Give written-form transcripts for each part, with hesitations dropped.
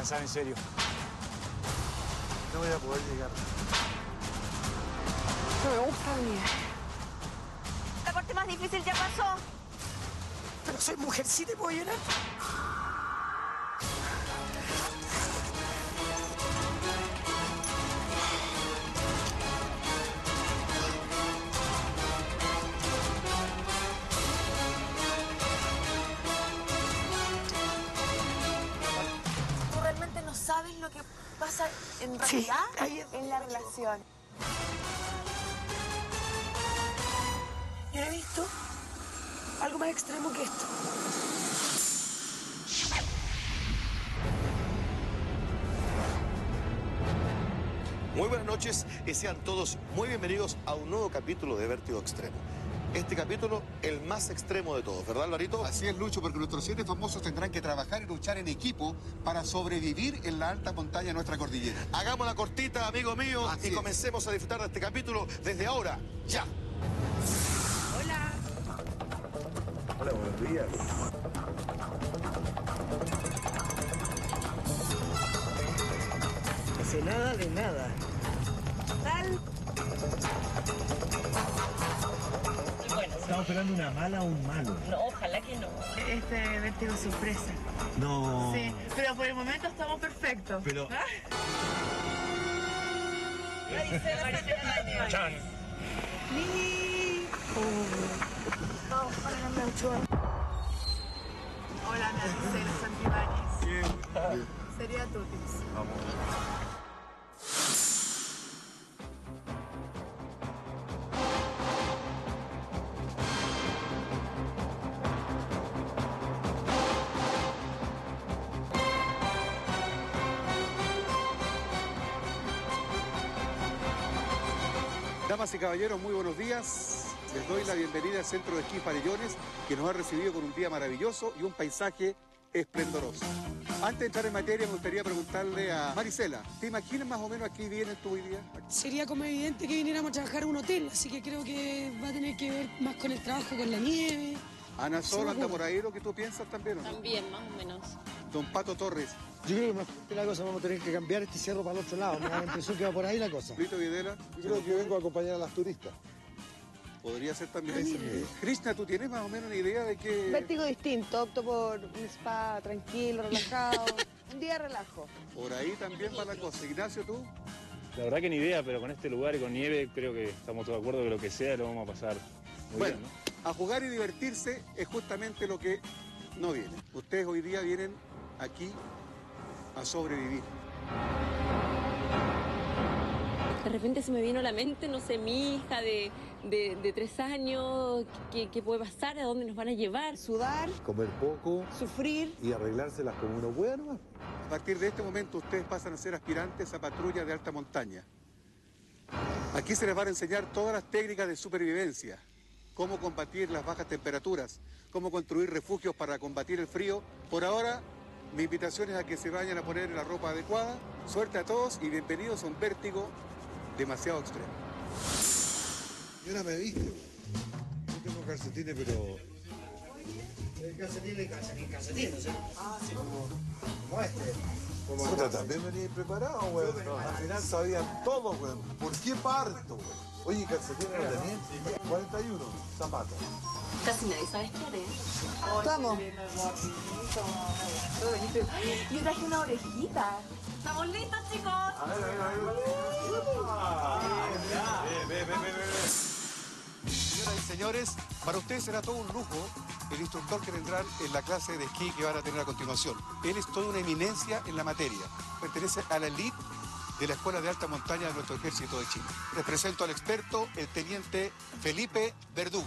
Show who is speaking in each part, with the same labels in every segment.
Speaker 1: descansar en serio.
Speaker 2: No voy a poder llegar.
Speaker 3: No me gusta venir.
Speaker 4: La parte más difícil ya pasó.
Speaker 3: Pero soy mujercita y puedo llorar.
Speaker 4: Tú realmente no sabes lo que pasa en realidad en la relación.
Speaker 3: Yo he visto algo más extremo que esto.
Speaker 5: Muy buenas noches y sean todos muy bienvenidos a un nuevo capítulo de Vértigo Extremo. Este capítulo, el más extremo de todos, ¿verdad, Alvarito?
Speaker 6: Así es, Lucho, porque nuestros 7 famosos tendrán que trabajar y luchar en equipo para sobrevivir en la alta montaña de nuestra cordillera.
Speaker 5: Hagamos la cortita, amigo mío,
Speaker 6: Así
Speaker 5: y
Speaker 6: es.
Speaker 5: comencemos a disfrutar de este capítulo desde ahora, ya.
Speaker 4: Hola.
Speaker 2: Hola, buenos días.
Speaker 3: No sé nada de nada.
Speaker 4: Tal.
Speaker 1: ¿Estamos esperando una mala o un malo?
Speaker 4: No, ojalá que no.
Speaker 7: Este vértigo sorpresa.
Speaker 1: No.
Speaker 7: Sí, pero por el momento estamos perfectos.
Speaker 1: Pero...
Speaker 4: Chan.
Speaker 7: Hola, Maricela Santibáñez. Sería Tutis.
Speaker 6: Damas y caballeros, muy buenos días. Les doy la bienvenida al Centro de Esquí Farellones, que nos ha recibido con un día maravilloso y un paisaje esplendoroso. Antes de entrar en materia, me gustaría preguntarle a Maricela, ¿te imaginas más o menos aquí vienes tú hoy día?
Speaker 3: Sería como evidente que viniéramos a trabajar en un hotel, así que creo que va a tener que ver más con el trabajo, con la nieve.
Speaker 6: Ana Sol anda
Speaker 3: Seguro.
Speaker 6: por ahí, ¿lo que tú piensas también o no?
Speaker 4: También, más o menos.
Speaker 6: Don Pato Torres,
Speaker 8: Yo creo que más fuerte la cosa, vamos a tener que cambiar este cerro para el otro lado. Me da la impresión que va por ahí la cosa.
Speaker 6: Lito Videla,
Speaker 2: Yo creo que vengo a acompañar a las turistas.
Speaker 6: podría ser también. Krishna, ¿tú tienes más o menos una idea de qué?
Speaker 9: Vértigo distinto, opto por un spa tranquilo, relajado, un día de relajo.
Speaker 6: Por ahí también va la cosa. Ignacio, ¿tú?
Speaker 10: La verdad que ni idea, pero con este lugar y con nieve creo que estamos todos de acuerdo que lo que sea lo vamos a pasar muy
Speaker 6: Bueno,
Speaker 10: bien, ¿no?
Speaker 6: a jugar y divertirse es justamente lo que no viene. Ustedes hoy día vienen aquí a sobrevivir.
Speaker 4: De repente se me vino a la mente, no sé, mi hija de 3 años, ¿qué puede pasar? ¿A dónde nos van a llevar?
Speaker 9: Sudar,
Speaker 2: Comer poco
Speaker 9: sufrir.
Speaker 2: y arreglárselas como uno pueda nomás.
Speaker 6: A partir de este momento ustedes pasan a ser aspirantes a patrulla de alta montaña. Aquí se les van a enseñar todas las técnicas de supervivencia, cómo combatir las bajas temperaturas, cómo construir refugios para combatir el frío. Por ahora, mi invitación es a que se vayan a poner la ropa adecuada. Suerte a todos y bienvenidos a un vértigo demasiado extremo.
Speaker 2: Yo no me viste. Yo tengo calcetines, pero...
Speaker 8: Calcetines, ¿no? Ah, sí, como este.
Speaker 2: Puta, también venía preparado, weón. Al final sabían todo, weón. ¿Por qué parto, weón? Oye, calcetines no tenían. 41, zapatos.
Speaker 4: Casi nadie sabe qué es.
Speaker 9: Vamos.
Speaker 4: Yo traje una orejita. ¿Estamos listos, chicos?
Speaker 6: Señoras y señores, para ustedes será todo un lujo el instructor que vendrán en la clase de esquí que van a tener a continuación. Él es toda una eminencia en la materia. Pertenece a la elite de la Escuela de Alta Montaña de nuestro Ejército de Chile. Les presento al experto, el teniente Felipe Verdugo.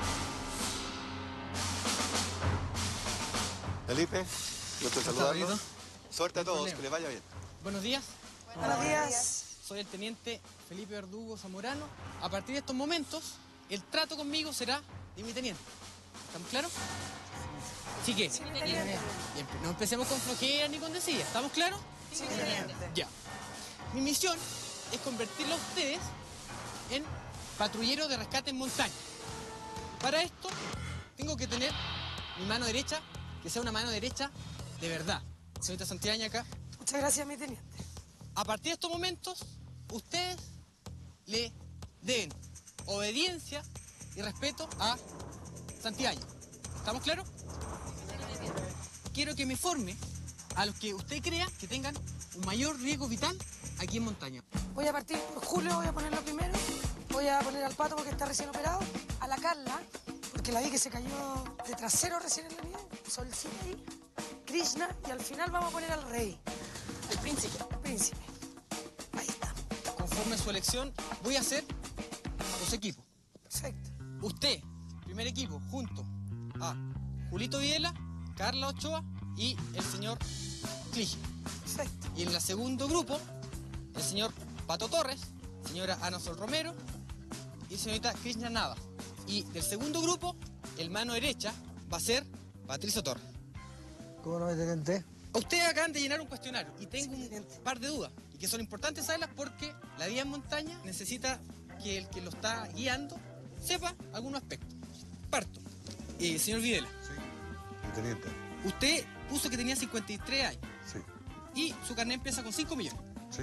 Speaker 6: Felipe, gusto saludarlo. Suerte a todos, que les vaya bien.
Speaker 11: Buenos días,
Speaker 9: Buenos días.
Speaker 11: soy el teniente Felipe Verdugo Zamorano. A partir de estos momentos, el trato conmigo será de mi teniente. ¿Estamos claros? Así que, bien, no empecemos con flojeras ni con desidia. ¿Estamos claros?
Speaker 9: Sí, teniente.
Speaker 11: Ya. Mi misión es convertirlo a ustedes en patrulleros de rescate en montaña. Para esto, tengo que tener mi mano derecha, que sea una mano derecha de verdad. Señorita Santibáñez acá.
Speaker 3: Muchas gracias, mi teniente.
Speaker 11: A partir de estos momentos, ustedes le deben obediencia y respeto a Santibáñez. ¿Estamos claros? Quiero que me forme a los que usted crea que tengan un mayor riesgo vital aquí en montaña.
Speaker 3: Voy a partir por Julio, voy a ponerlo primero. Voy a poner al Pato porque está recién operado. A la Carla, porque la vi que se cayó de trasero recién en la nieve. Solcita ahí. Krishna. Y al final vamos a poner al rey. El príncipe. El príncipe. Ahí está.
Speaker 11: Conforme a su elección, voy a hacer los equipos.
Speaker 3: Perfecto.
Speaker 11: Usted, primer equipo, junto a Julito Videla, Carla Ochoa y el señor Clige.
Speaker 3: Perfecto.
Speaker 11: Y en el segundo grupo, el señor Pato Torres, señora Ana Sol Romero y señorita Krishna Navas. Y del segundo grupo, el mano derecha va a ser Patricio Torres.
Speaker 8: ¿Cómo no, mi teniente?
Speaker 11: Ustedes acaban de llenar un cuestionario y tengo un par de dudas y que son importantes saberlas porque la vía en montaña necesita que el que lo está guiando sepa algunos aspectos. Parto. Señor Videla.
Speaker 2: Sí, mi teniente.
Speaker 11: Usted puso que tenía 53 años.
Speaker 2: Sí.
Speaker 11: Y su carnet empieza con 5 millones.
Speaker 2: Sí.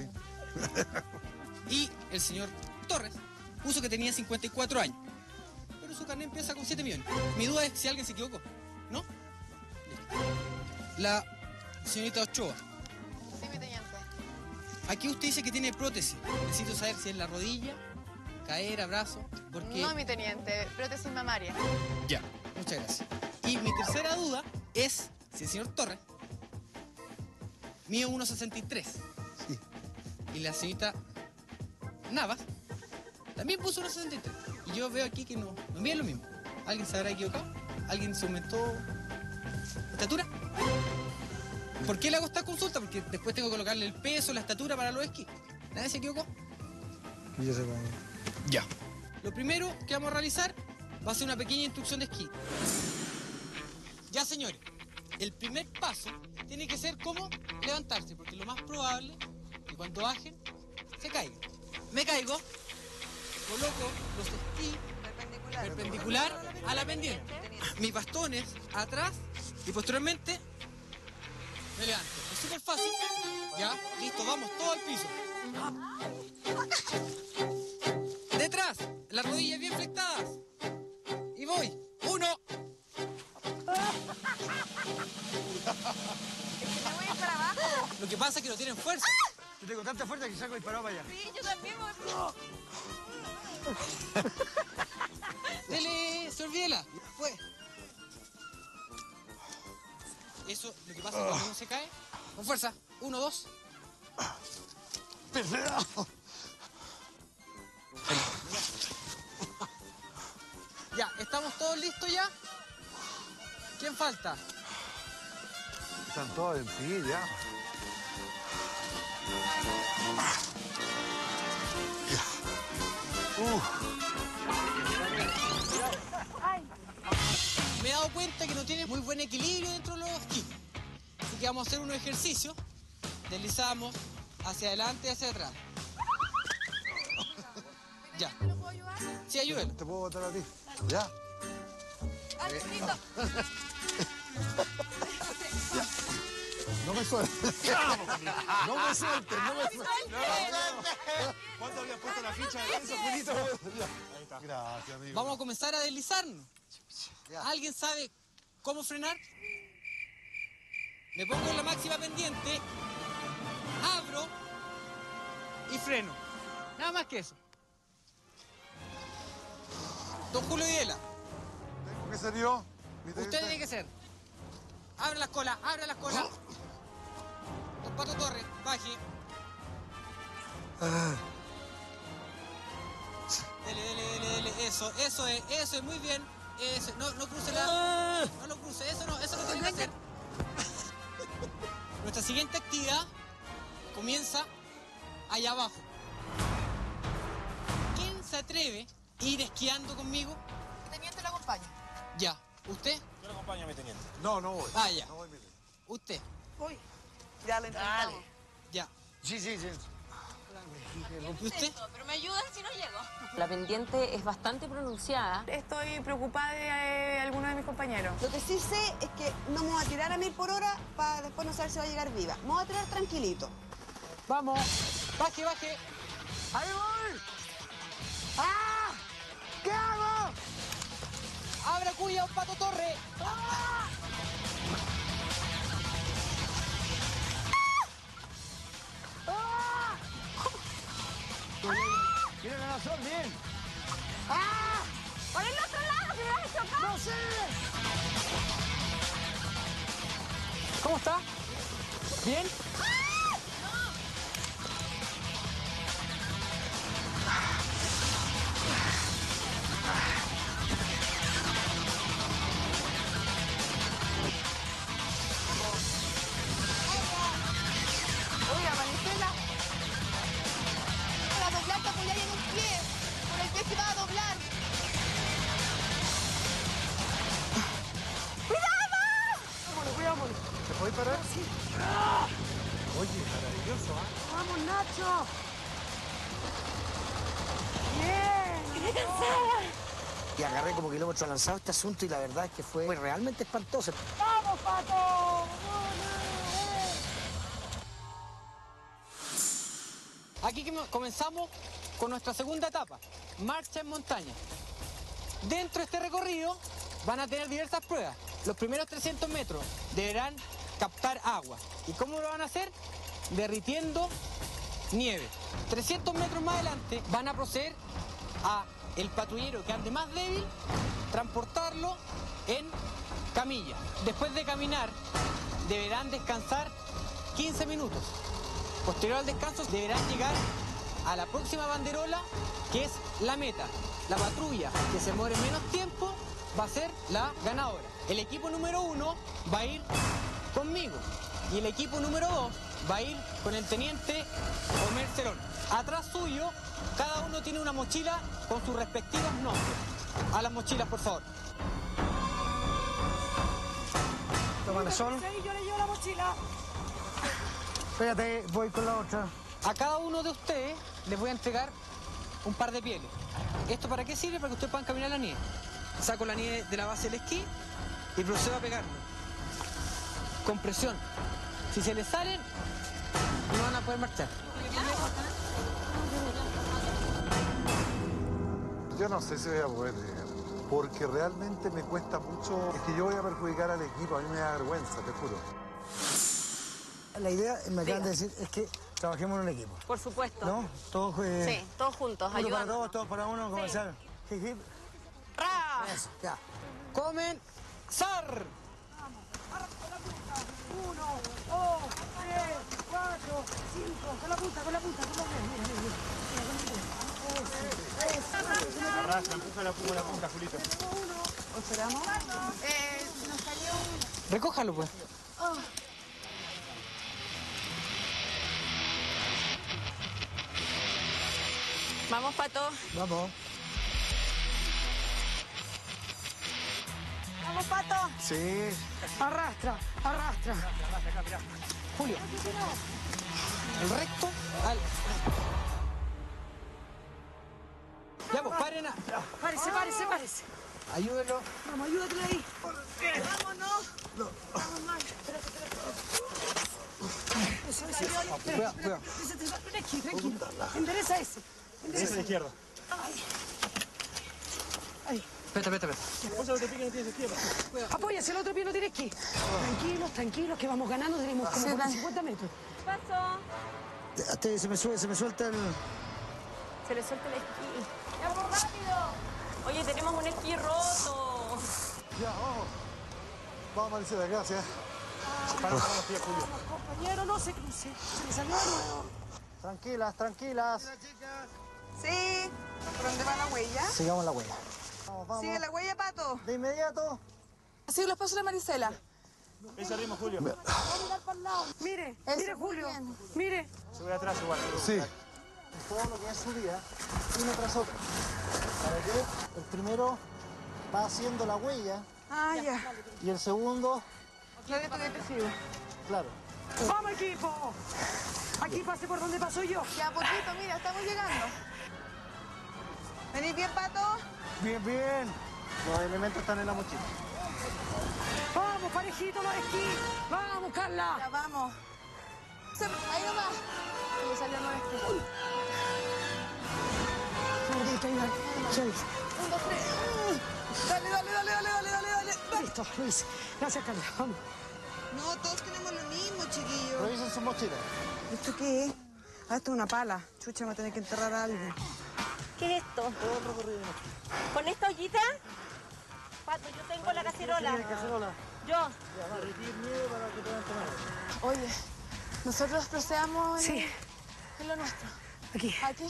Speaker 11: Y el señor Torres puso que tenía 54 años. Pero su carnet empieza con 7 millones. Mi duda es si alguien se equivocó. ¿No? Listo. La señorita Ochoa.
Speaker 7: Sí, mi teniente.
Speaker 11: Aquí usted dice que tiene prótesis. Necesito saber si es la rodilla, cadera, brazo, porque...
Speaker 7: No, mi teniente, prótesis mamaria.
Speaker 11: Ya, muchas gracias. Y mi tercera duda es si el señor Torres mide 1,63.
Speaker 2: Sí.
Speaker 11: Y la señorita Navas también puso 1,63. Y yo veo aquí que no mide lo mismo. ¿Alguien se habrá equivocado? ¿Alguien se aumentó estatura? ¿Por qué le hago esta consulta? Porque después tengo que colocarle el peso, la estatura para los esquís. ¿Nadie se equivocó?
Speaker 8: Que yo sepa.
Speaker 11: Ya. Lo primero que vamos a realizar va a ser una pequeña instrucción de esquí. Ya, señores, el primer paso tiene que ser como levantarse, porque lo más probable es que cuando bajen, se caigan. Me caigo, coloco los esquís perpendicular a la pendiente. Mis bastones atrás y posteriormente me levanto. Es súper fácil. Ya, listo, vamos, todo al piso. Detrás, las rodillas bien flectadas. Y voy. 1.
Speaker 7: Me voy a ir para abajo.
Speaker 11: Lo que pasa es que no tienen fuerza.
Speaker 8: Yo tengo tanta fuerza que salgo disparado para allá.
Speaker 7: Sí, yo también voy.
Speaker 11: Dele, señor Videla. Fue. Eso, lo que pasa es que cuando uno se cae, con fuerza. 1, 2. Ya, ¿estamos todos listos ya? ¿Quién falta?
Speaker 2: Están todos en ti ya.
Speaker 11: Me he dado cuenta que no tiene muy buen equilibrio dentro de los esquís. Así que vamos a hacer unos ejercicios. Deslizamos hacia adelante y hacia atrás. Ya.
Speaker 7: ¿Me lo puedo ayudar?
Speaker 11: Sí, ayúdenlo.
Speaker 2: Te puedo botar a ti. ¿Ya?
Speaker 7: Alexito.
Speaker 2: No me sueltes. No me sueltes, no me sueltes.
Speaker 1: ¿Cuándo habías puesto la ficha de eso, Julito? Ahí está.
Speaker 2: Gracias, amigo.
Speaker 11: Vamos a comenzar a deslizarnos. ¿Alguien sabe cómo frenar? Me pongo en la máxima pendiente, abro y freno. Nada más que eso. Don Julio Videla,
Speaker 2: ¿Tengo que ser yo? mi
Speaker 11: usted
Speaker 2: teniente?
Speaker 11: tiene que ser. Abre la cola, abre la cola. Don Pato Torres, baje. Dele. Eso es, muy bien. Eso, no cruce la. No lo cruce, eso no tiene que hacer. Nuestra siguiente actividad comienza allá abajo. ¿Quién se atreve a ir esquiando conmigo?
Speaker 7: El teniente lo acompaña.
Speaker 11: Ya. ¿Usted?
Speaker 1: Yo lo acompaño a mi teniente.
Speaker 2: No, no voy.
Speaker 11: Ah, ya.
Speaker 2: No voy, mi teniente.
Speaker 11: ¿Usted?
Speaker 3: Voy.
Speaker 9: Ya lo intentamos.
Speaker 11: Ya.
Speaker 8: Sí.
Speaker 11: ¿Usted?
Speaker 7: Pero me ayudan si no llego.
Speaker 4: La pendiente es bastante pronunciada.
Speaker 9: Estoy preocupada de alguno de mis compañeros.
Speaker 12: Lo que sí sé es que no me voy a tirar a 1000 por hora para después no saber si va a llegar viva. Me voy a tirar tranquilito.
Speaker 11: Vamos. Baje, baje.
Speaker 8: ¡Ahí voy! ¡Ah! ¿Qué hago?
Speaker 11: Abra cuya, un Pato Torre.
Speaker 8: ¡Ah! ¡Ah! Mira la razón, bien. ¡Ah!
Speaker 7: ¡Por el otro lado, que me vas a chocar!
Speaker 8: ¡No sé!
Speaker 11: ¿Cómo está? ¿Bien?
Speaker 7: Oiga, Manicela. Para doblar te apoyáis en un pie. Por el pie se va a doblar. ¡Cuidado!
Speaker 3: Cuidado.
Speaker 2: ¿Te podéis parar?
Speaker 3: Sí.
Speaker 2: Oye, maravilloso, ¿ah?
Speaker 3: ¡Vamos, Nacho! ¡Bien!
Speaker 8: Y agarré como kilómetro lanzado este asunto y la verdad es que fue realmente espantoso.
Speaker 3: ¡Vamos, Pato!
Speaker 11: Aquí comenzamos con nuestra segunda etapa, marcha en montaña. Dentro de este recorrido van a tener diversas pruebas. Los primeros 300 metros deberán captar agua. ¿Y cómo lo van a hacer? Derritiendo nieve. 300 metros más adelante van a proceder a el patrullero que ande más débil, transportarlo en camilla. Después de caminar, deberán descansar 15 minutos. Posterior al descanso, deberán llegar a la próxima banderola, que es la meta. La patrulla que se muere menos tiempo va a ser la ganadora. El equipo número 1 va a ir conmigo y el equipo número 2 va a ir con el teniente Omer Cerón. Atrás suyo, cada uno tiene una mochila con sus respectivos nombres. A las mochilas, por favor.
Speaker 8: Tómale sol.
Speaker 3: Sí, yo le llevo la mochila.
Speaker 8: Espérate, voy con la otra.
Speaker 11: A cada uno de ustedes les voy a entregar un par de pieles. ¿Esto para qué sirve? Para que ustedes puedan caminar la nieve. Saco la nieve de la base del esquí y procedo a pegarlo. Con presión. Si se les salen, no van a poder marchar.
Speaker 2: Yo no sé si voy a poder llegar, porque realmente me cuesta mucho. Es que yo voy a perjudicar al equipo, a mí me da vergüenza, te juro.
Speaker 8: La idea, me acaban de decir, es que trabajemos en un equipo.
Speaker 7: Por supuesto.
Speaker 8: ¿No? Todos,
Speaker 7: Sí, todos juntos,
Speaker 8: uno para
Speaker 7: ayudando.
Speaker 8: todos, todos para uno, comenzar. Hip, hip.
Speaker 7: ¡Ra!
Speaker 8: Eso, ya.
Speaker 11: ¡Comenzar!
Speaker 3: 1, 2, 3, 4, 5. Con la punta, con la punta. Mira.
Speaker 1: Arrastra, empuja la punta, Julito.
Speaker 12: ¿Esperamos? Nos salió un...
Speaker 11: Recójalo, pues.
Speaker 7: Vamos, Pato.
Speaker 8: Vamos.
Speaker 12: ¡Vamos, Pato!
Speaker 8: Sí.
Speaker 3: Arrastra.
Speaker 11: Julio. El recto al... Ya, pues, paren a...
Speaker 3: Párese.
Speaker 11: Ayúdenlo.
Speaker 3: Vamos, ayúdate ahí.
Speaker 12: ¡Vámonos!
Speaker 3: Eso.
Speaker 11: Cuidado.
Speaker 3: Tranquilo. Endereza ese.
Speaker 1: Ese a la izquierda.
Speaker 3: Ahí.
Speaker 11: Espera.
Speaker 1: Vos al otro pie que no tienes izquierda.
Speaker 3: Apóyase, el otro pie no tiene esquí. Tranquilos, que vamos ganando. Tenemos como 50 metros.
Speaker 7: ¿Qué pasó?
Speaker 8: Se me suelta el...
Speaker 7: Se le suelta el esquí. ¡Ya, vamos rápido! Oye, tenemos un esquí roto.
Speaker 2: Ya, vamos. Vamos, Maricela, gracias.
Speaker 1: Para los pies, Julio.
Speaker 3: Compañero, no se cruce. Se le salió de nuevo.
Speaker 8: Tranquilas.
Speaker 12: Sí. ¿Por dónde va la huella?
Speaker 8: Sigamos la huella. Vamos.
Speaker 12: Sigue la huella, Pato.
Speaker 8: De inmediato.
Speaker 12: Sigue los pasos de Maricela.
Speaker 1: Ese ritmo, Julio.
Speaker 3: Vamos a mirar para el lado. Mire, Julio. Mire.
Speaker 1: Sube atrás igual.
Speaker 2: Sí.
Speaker 8: Todo lo que es subida, uno tras otro. Para que el primero va haciendo la huella
Speaker 12: Ah, ya.
Speaker 8: y el segundo,
Speaker 12: Claro, esto que te sigo.
Speaker 8: claro,
Speaker 3: ¡Vamos, equipo! Aquí pase por donde paso yo.
Speaker 12: Ya poquito, mira, estamos llegando. ¿Venís bien, Pato?
Speaker 8: Bien, bien. Los elementos están en la mochila.
Speaker 3: ¡Vamos, parejito, los esquís! ¡Vamos, Carla!
Speaker 12: Ya vamos. Ahí nomás. Me salió no este. Un, dos, tres. Dale.
Speaker 3: Listo, lo hice. Gracias, Carla. Vamos.
Speaker 12: No, todos tenemos lo mismo, chiquillos.
Speaker 8: Revisen sus mochilas.
Speaker 12: ¿Esto qué es? Ah, esto es una pala. Chucha, me va a tener que enterrar algo.
Speaker 7: ¿Qué es esto? ¿Con esta ollita? Pato, yo tengo la cacerola.
Speaker 8: cacerola.
Speaker 7: Yo.
Speaker 8: Ya, va a retirar nieve para que puedan tomar.
Speaker 12: Oye, nosotros procedamos
Speaker 3: Sí.
Speaker 12: en lo nuestro.
Speaker 3: Aquí.
Speaker 12: Aquí.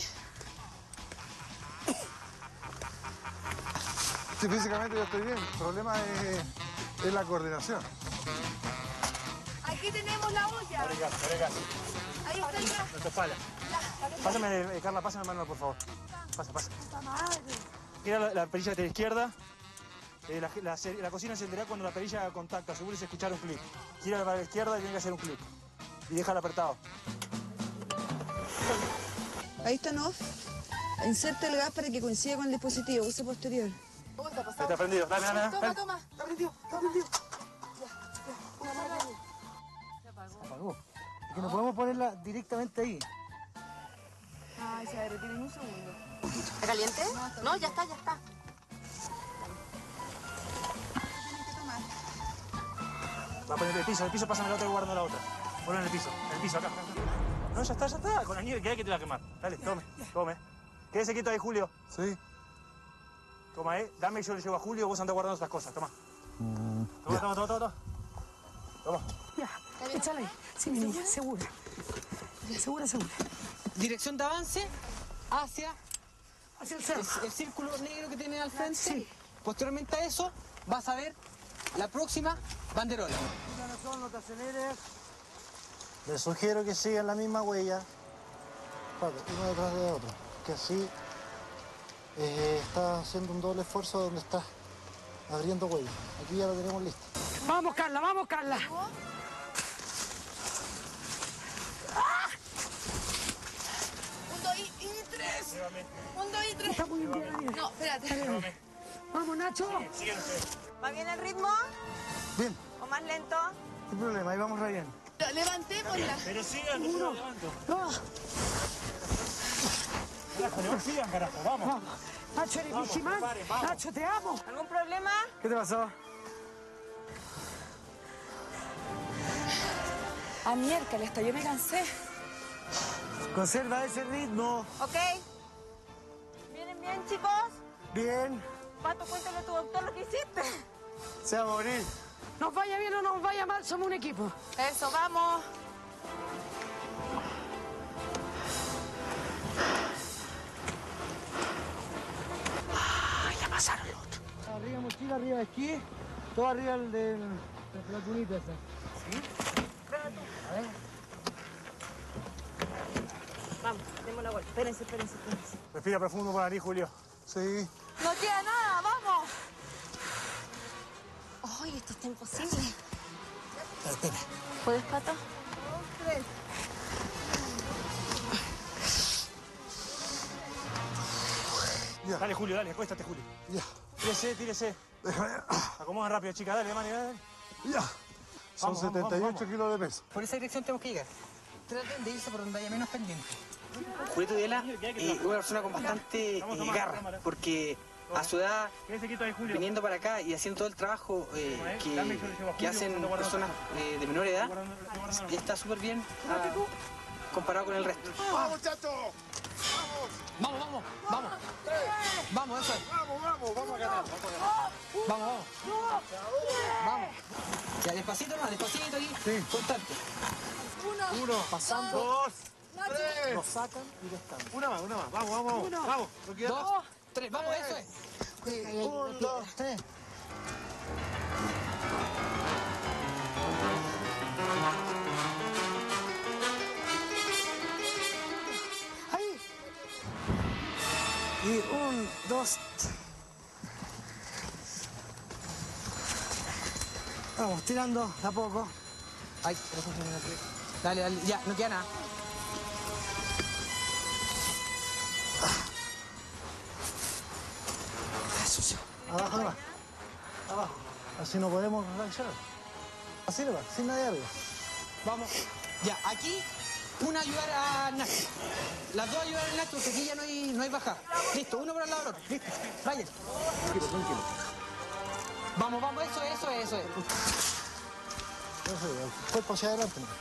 Speaker 2: Sí, físicamente yo estoy bien. El problema es la coordinación.
Speaker 12: Aquí tenemos la olla. Ahí está el gas.
Speaker 1: Nuestra espalda. Pásame, Carla, pásame el manual, por favor. Pasa. Mira la perilla de la izquierda. La cocina encenderá cuando la perilla contacta. Asegúrese de escuchar un clic. Gira para la izquierda y tiene que hacer un clic. Y déjala apretado.
Speaker 12: Ahí está off. Inserte el gas para que coincida con el dispositivo. Uso posterior.
Speaker 1: Está prendido. Dale.
Speaker 12: Toma.
Speaker 3: Está prendido.
Speaker 8: Se apagó. Es que no podemos ponerla directamente ahí.
Speaker 12: Ay, se va a derretir en un segundo.
Speaker 7: ¿Está caliente? No, ya está.
Speaker 12: Tienen que tomar.
Speaker 1: Va a poner el piso, pásame la otra y guardo la otra. Ponlo en el piso, acá. No, ya está. Con la nieve que hay que te la quemar. Dale, tome. Quédese quieto ahí, Julio.
Speaker 2: Sí.
Speaker 1: Toma, dame y yo le llevo a Julio, vos andás guardando estas cosas, toma. Toma.
Speaker 3: Ya, échala ahí. Sí, mi niña, segura. Segura.
Speaker 11: Dirección de avance hacia
Speaker 3: Hacia el cerro.
Speaker 11: el círculo negro que tiene al frente.
Speaker 3: Sí.
Speaker 11: Posteriormente a eso, vas a ver la próxima banderola.
Speaker 8: No te aceleres. Les sugiero que sigan la misma huella. Uno detrás de otro. Que así estás haciendo un doble esfuerzo donde estás abriendo huella. Aquí ya lo tenemos listo.
Speaker 3: Vamos, Carla.
Speaker 12: Un, dos y tres. Un, dos y tres.
Speaker 3: Está muy bien.
Speaker 12: No, espérate.
Speaker 3: Vamos, Nacho.
Speaker 7: ¿Va bien el ritmo?
Speaker 8: Bien,
Speaker 7: ¿O más lento?
Speaker 8: sin problema, ahí vamos re bien.
Speaker 12: Levantémosla.
Speaker 1: Pero sigan, no se lo levanto.
Speaker 3: Dos.
Speaker 1: Carajo, sigan, carajo, vamos.
Speaker 3: Nacho, eres vigimán.
Speaker 1: Vamos.
Speaker 3: Nacho, te amo.
Speaker 7: ¿Algún problema?
Speaker 8: ¿Qué te pasó?
Speaker 12: A miércoles, hasta yo me cansé.
Speaker 8: Conserva ese ritmo.
Speaker 7: ¿Ok? ¿Vienen bien, chicos?
Speaker 8: Bien.
Speaker 7: Pato, cuéntale a tu doctor lo que hiciste.
Speaker 8: Se va a morir.
Speaker 3: Nos vaya bien o nos vaya mal, somos un equipo.
Speaker 7: Eso, vamos.
Speaker 3: Ya pasaron los otros.
Speaker 8: Arriba mochila, arriba esquí. Todo arriba el de la cunita esa.
Speaker 7: Vamos, demos la vuelta. Espérense.
Speaker 1: Respira profundo por la nariz, Julio.
Speaker 2: Sí.
Speaker 7: No queda nada, vamos. Ay, esto está imposible. ¿Puedes, Pato?
Speaker 2: Ya.
Speaker 1: Dale, Julio, acuéstate, Julio.
Speaker 2: Ya.
Speaker 1: Tírese.
Speaker 2: Déjame.
Speaker 1: Acomodan rápido, chica, dale, dale.
Speaker 2: Ya. Son
Speaker 1: Vamos,
Speaker 2: 78 kilos de peso.
Speaker 11: Por esa dirección tenemos que llegar. Traten de irse por donde haya menos pendiente. Julito Videla es una persona con bastante garra, porque a su edad, viniendo para acá y haciendo todo el trabajo que hacen personas de menor edad, está súper bien comparado con el resto.
Speaker 2: ¡Vamos, muchachos!
Speaker 11: Vamos. Vamos, eso es.
Speaker 2: Vamos a ganar.
Speaker 11: Vamos. Ya, despacito ahí. Constante.
Speaker 2: Uno.
Speaker 8: Pasando.
Speaker 2: Dos. Tres.
Speaker 8: Lo sacan y descansan.
Speaker 2: Una más. Vamos. Vamos. No queda nada.
Speaker 11: 2, 3, vamos, eso es.
Speaker 8: 1, 2, 3.
Speaker 3: Ahí.
Speaker 8: Y 1, 2. Vamos, tirando de a poco.
Speaker 11: Ay, 3 centímetros. Dale, dale, ya, no queda nada.
Speaker 8: Abajo nomás. Abajo. Así no podemos reaccionar. Así nomás, sin nadie arriba.
Speaker 11: Vamos. Ya, aquí, una ayudar a Nacho. Las dos ayudar a Nacho, porque aquí ya no hay bajada. Listo, uno por el lado del otro. Listo, vayan.
Speaker 8: Tranquilo, tranquilo.
Speaker 11: Vamos, vamos, eso es.
Speaker 8: Eso es, el cuerpo hacia adelante. ¿No?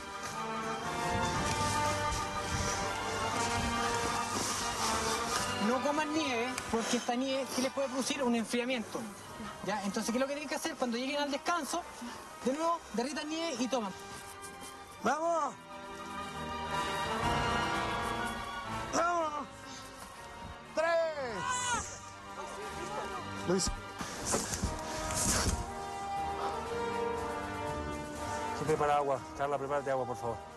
Speaker 11: No coman nieve, porque esta nieve sí les puede producir un enfriamiento. ¿Ya? Entonces, ¿qué es lo que tienen que hacer? Cuando lleguen al descanso, de nuevo, derritan nieve y toman.
Speaker 8: ¡Vamos! ¡Vamos! 3. Lo hice.
Speaker 1: Se prepara agua. Carla, prepárate agua, por favor.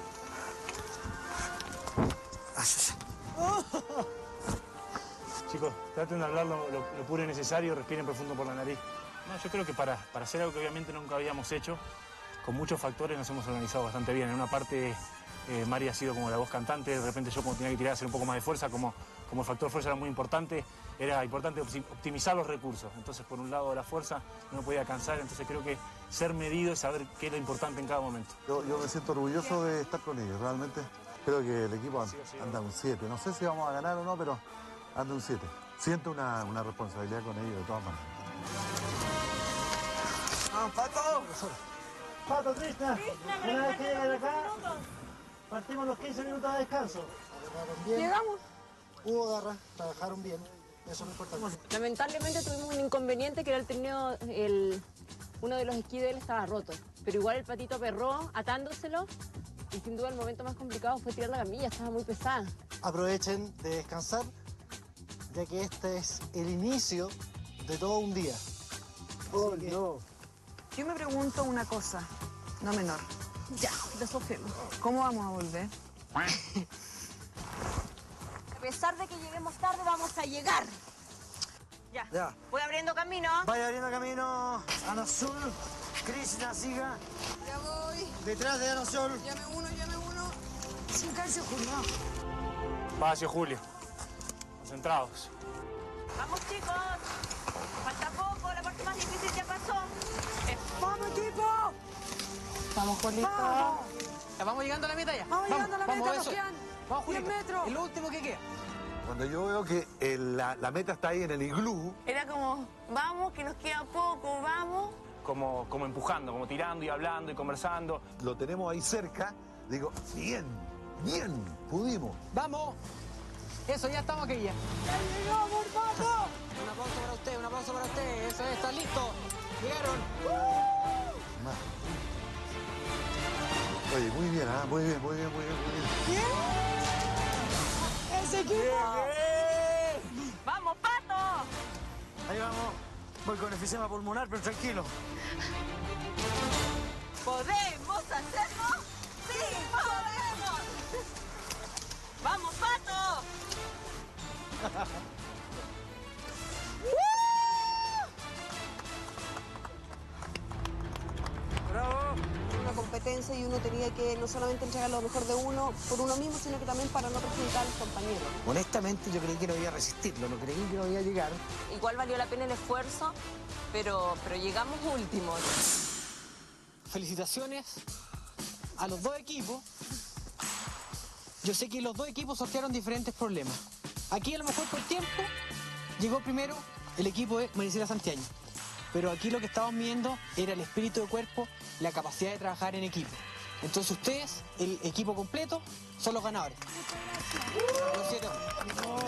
Speaker 1: Chicos, traten de hablar lo puro y necesario, respiren profundo por la nariz. No, yo creo que para hacer algo que obviamente nunca habíamos hecho, con muchos factores nos hemos organizado bastante bien. En una parte, Mari ha sido como la voz cantante, de repente yo como tenía que tirar a hacer un poco más de fuerza, como el factor fuerza era muy importante, era importante optimizar los recursos. Entonces, por un lado, la fuerza no me podía cansar, entonces creo que ser medido y saber qué es lo importante en cada momento.
Speaker 2: Yo me siento orgulloso de estar con ellos, realmente. Creo que el equipo anda un 7. No sé si vamos a ganar o no, pero anda un 7. Siento una responsabilidad con ellos de todas maneras.
Speaker 8: ¡Vamos, Pato! Pato, Krishna. Una vez que lleguen acá, partimos los 15 minutos de descanso.
Speaker 3: Llegamos.
Speaker 8: Hubo garra, trabajaron bien. Eso es lo importante.
Speaker 4: Lamentablemente tuvimos un inconveniente que era el trineo, uno de los esquís de él estaba roto. Pero igual el patito perró atándoselo y sin duda el momento más complicado fue tirar la camilla, estaba muy pesada.
Speaker 8: Aprovechen de descansar, ya que este es el inicio de todo un día.
Speaker 9: Oh, no. Yo me pregunto una cosa, no menor.
Speaker 4: Ya, filosofemos.
Speaker 9: ¿Cómo vamos a volver?
Speaker 7: A pesar de que lleguemos tarde, vamos a llegar.
Speaker 8: Ya.
Speaker 7: Voy abriendo camino.
Speaker 8: Vaya abriendo camino. Ana Sol, Krishna, siga.
Speaker 3: Ya voy.
Speaker 8: Detrás de Ana Sol.
Speaker 3: Llame uno. Sin cárcel, Julio.
Speaker 1: Espacio, Julio. Concentrados.
Speaker 7: Vamos, chicos. Falta poco, la parte más difícil ya pasó.
Speaker 3: ¡Vamos, equipo!
Speaker 11: Vamos, Julito.
Speaker 3: ¡Vamos!
Speaker 11: Ya vamos llegando a la meta ya.
Speaker 3: Vamos llegando a la meta, nos
Speaker 11: eso.
Speaker 3: quedan
Speaker 11: Vamos,
Speaker 3: 10
Speaker 11: Julito.
Speaker 3: metros.
Speaker 11: Es lo último que queda.
Speaker 2: Cuando yo veo que la meta está ahí en el iglú,
Speaker 7: Era como, vamos, que nos queda poco, vamos.
Speaker 10: Como empujando, como tirando y hablando y conversando.
Speaker 2: lo tenemos ahí cerca, digo, bien, pudimos.
Speaker 11: ¡Vamos! Eso, ya estamos aquí ya.
Speaker 3: ¡Ya llegamos, hermano!
Speaker 11: Un aplauso para usted, un aplauso para usted. Eso es, están listos. Llegaron.
Speaker 2: Oye, muy bien, muy bien.
Speaker 3: ¡Bien! ¡Ese equipo!
Speaker 7: ¡Vamos, Pato!
Speaker 8: Ahí vamos. Voy con efisema pulmonar, pero tranquilo.
Speaker 7: ¿Podemos hacerlo? ¡Sí, podemos! ¡Vamos, Pato!
Speaker 8: ¡Bravo!
Speaker 12: Una competencia y uno tenía que no solamente entregar lo mejor de uno por uno mismo, sino que también para no perjudicar a los compañeros.
Speaker 8: Honestamente, yo creí que no iba a resistirlo, no creí que no iba a llegar.
Speaker 4: Igual valió la pena el esfuerzo, pero llegamos últimos.
Speaker 11: Felicitaciones a los dos equipos. Yo sé que los dos equipos sortearon diferentes problemas. Aquí a lo mejor por tiempo llegó primero el equipo de Maricela Santiago. Pero aquí lo que estábamos viendo era el espíritu de cuerpo, la capacidad de trabajar en equipo. Entonces ustedes, el equipo completo, son los ganadores. Los 7 hombres.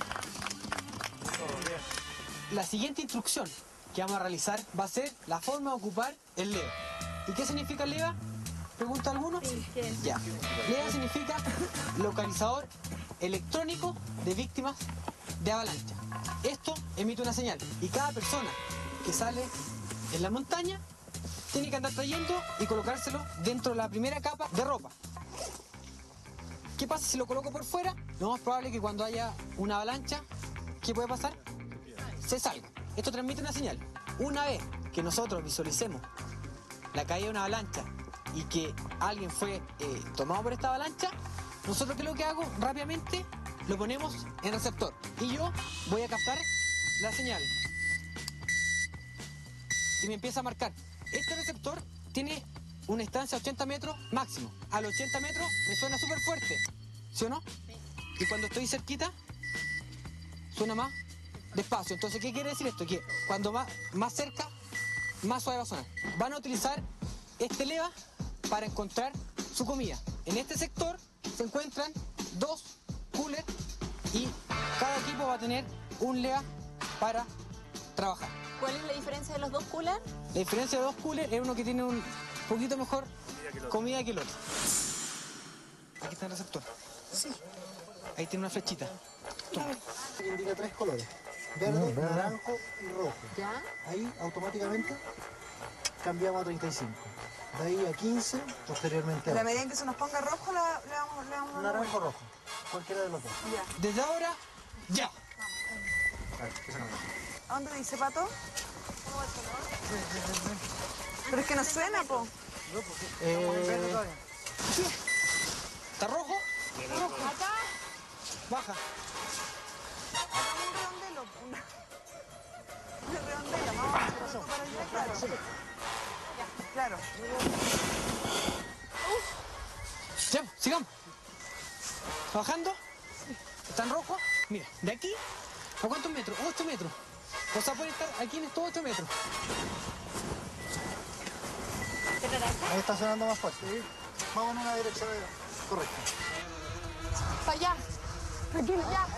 Speaker 11: La siguiente instrucción que vamos a realizar va a ser la forma de ocupar el LEVA. ¿Y qué significa el LEVA? ¿Pregunta alguno? Ya. LEVA significa localizador electrónico de víctimas de avalancha. Esto emite una señal y cada persona que sale en la montaña tiene que andar trayendo y colocárselo dentro de la primera capa de ropa. ¿Qué pasa si lo coloco por fuera? Lo más probable es que cuando haya una avalancha, ¿qué puede pasar? Se salga. Esto transmite una señal. Una vez que nosotros visualicemos la caída de una avalancha y que alguien fue tomado por esta avalancha, nosotros, ¿qué es lo que hago? Rápidamente lo ponemos en receptor y yo voy a captar la señal y me empieza a marcar. Este receptor tiene una distancia a 80 metros máximo. A los 80 metros me suena súper fuerte, ¿sí o no? Y cuando estoy cerquita, suena más despacio. Entonces, ¿qué quiere decir esto? Que cuando más cerca, más suave va a sonar. Van a utilizar este leva para encontrar su comida. En este sector se encuentran 2 coolers y cada equipo va a tener un leva para trabajar.
Speaker 7: ¿Cuál es la diferencia de los 2 coolers?
Speaker 11: La diferencia de 2 coolers es uno que tiene un poquito mejor comida que el otro. Aquí está el receptor.
Speaker 3: Sí.
Speaker 11: Ahí tiene una flechita.
Speaker 8: Indica 3 colores. Verde, naranjo y rojo.
Speaker 7: ¿Ya?
Speaker 8: Ahí automáticamente cambiamos a 35. De ahí a 15, posteriormente a
Speaker 9: En la
Speaker 8: 8.
Speaker 9: medida en que se nos ponga rojo, le damos
Speaker 8: Naranjo o rojo. Cualquiera de los dos.
Speaker 9: Ya.
Speaker 11: Desde ahora, ya.
Speaker 9: ¿A dónde dice, Pato? Pero es que no suena, po.
Speaker 11: ¿Está rojo?
Speaker 9: Rojo. Acá.
Speaker 11: Baja.
Speaker 9: Hagamos un redondelo. Una redondela. Vamos a hacer esto para allá, claro. Ya, claro.
Speaker 11: Ya, sigamos. Bajando. ¿Está en rojo? Mira, de aquí, ¿a cuántos metros? 8 metros. O sea, puede estar aquí en estos 8 metros.
Speaker 8: Ahí está sonando más fuerte. Vamos en una dirección correcta.
Speaker 7: Para allá.
Speaker 3: Tranquilo.
Speaker 7: Ya.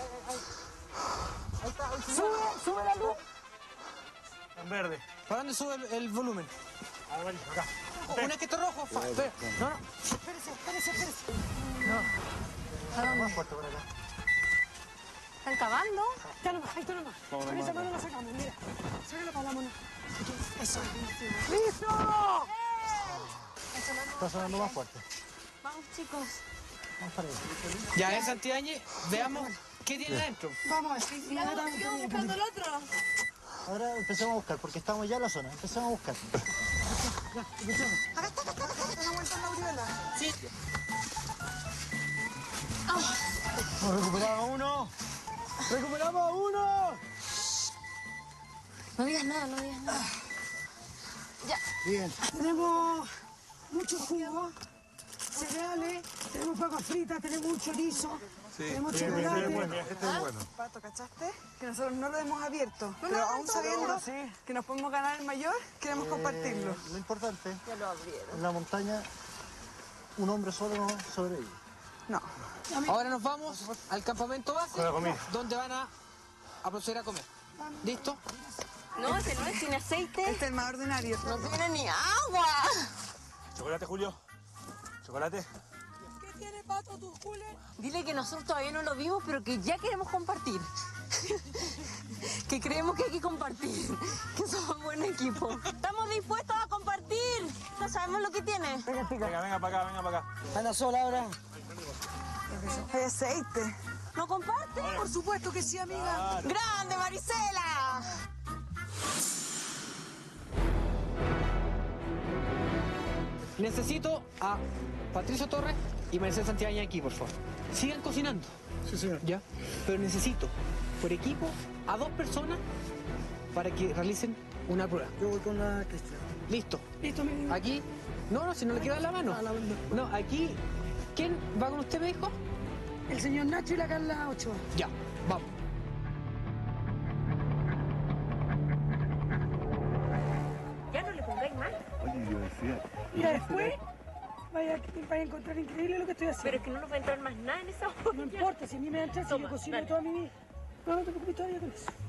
Speaker 3: Sube la luz.
Speaker 1: En verde.
Speaker 11: ¿Para dónde sube el volumen?
Speaker 1: Amarillo, acá.
Speaker 11: Una vez que esté rojo, espera. No, no.
Speaker 3: Espérese.
Speaker 8: Más fuerte por acá.
Speaker 7: ¿Están cavando?
Speaker 3: Ahí está nomás. Con esa mano la sacamos, mira. Sácala para la mano. Eso. ¡Listo!
Speaker 8: Está sonando más fuerte.
Speaker 7: Vamos, chicos.
Speaker 8: Vamos para allá.
Speaker 11: Ya, en Santiañe, veamos qué tiene adentro.
Speaker 3: Vamos a ver.
Speaker 7: Sigamos buscando el otro.
Speaker 8: Ahora empecemos a buscar, porque estamos ya en la zona. Empecemos a buscar.
Speaker 9: Acá está. Una vuelta en la aureola.
Speaker 11: Sí.
Speaker 8: Hemos recuperado a uno. ¡Recuperamos a uno!
Speaker 7: No digas nada, no digas nada. Ya.
Speaker 8: Bien.
Speaker 3: Tenemos mucho jugo, cereales, tenemos papas fritas, tenemos un chorizo, tenemos chocolate.
Speaker 2: Este es bueno.
Speaker 9: Pato, ¿cachaste? Que nosotros no lo hemos abierto. Pero aún sabiendo que nos podemos ganar el mayor, queremos compartirlo.
Speaker 8: Lo importante, en la montaña, un hombre solo no sobrevive.
Speaker 9: No.
Speaker 11: Ahora nos vamos al campamento base,
Speaker 1: Con la comida.
Speaker 11: donde van a proceder a comer. ¿Listo?
Speaker 7: No, ese no es sin aceite.
Speaker 9: Este es el más ordinario.
Speaker 7: No tiene ni agua.
Speaker 1: Chocolate, Julio. Chocolate.
Speaker 3: ¿Qué tiene, Pato, tus coolers?
Speaker 7: Dile que nosotros todavía no lo vimos, pero que ya queremos compartir. Que creemos que hay que compartir. Que somos buen equipo. Estamos dispuestos a compartir. No sabemos lo que tiene.
Speaker 1: Venga para acá.
Speaker 3: Anda sola ahora.
Speaker 9: Hay aceite.
Speaker 7: ¿No comparte?
Speaker 3: Por supuesto que sí, amiga.
Speaker 7: ¡Grande, Marisela!
Speaker 11: Necesito a Patricio Torres y Maricel Santiago aquí, por favor. Sigan cocinando.
Speaker 8: Sí, señor.
Speaker 11: ¿Ya? Pero necesito, por equipo, a 2 personas para que realicen una prueba.
Speaker 8: Yo voy con la Cristian.
Speaker 11: Listo.
Speaker 3: Listo, mi amigo.
Speaker 11: Aquí. No, si no le queda la mano. No, aquí. ¿Quién va con usted, me dijo?
Speaker 3: El señor Nacho y la Carla Ochoa.
Speaker 11: Ya, vamos.
Speaker 7: Ya no le pongáis más.
Speaker 2: Oye, yo decía...
Speaker 3: Mira, después vaya a encontrar increíble lo que estoy haciendo.
Speaker 7: Pero es que no nos va a entrar más nada en esa
Speaker 3: No
Speaker 7: olla.
Speaker 3: importa, si a mí me dan chance, yo cocino
Speaker 7: dale.
Speaker 3: toda mi vida. No te preocupes todavía con eso.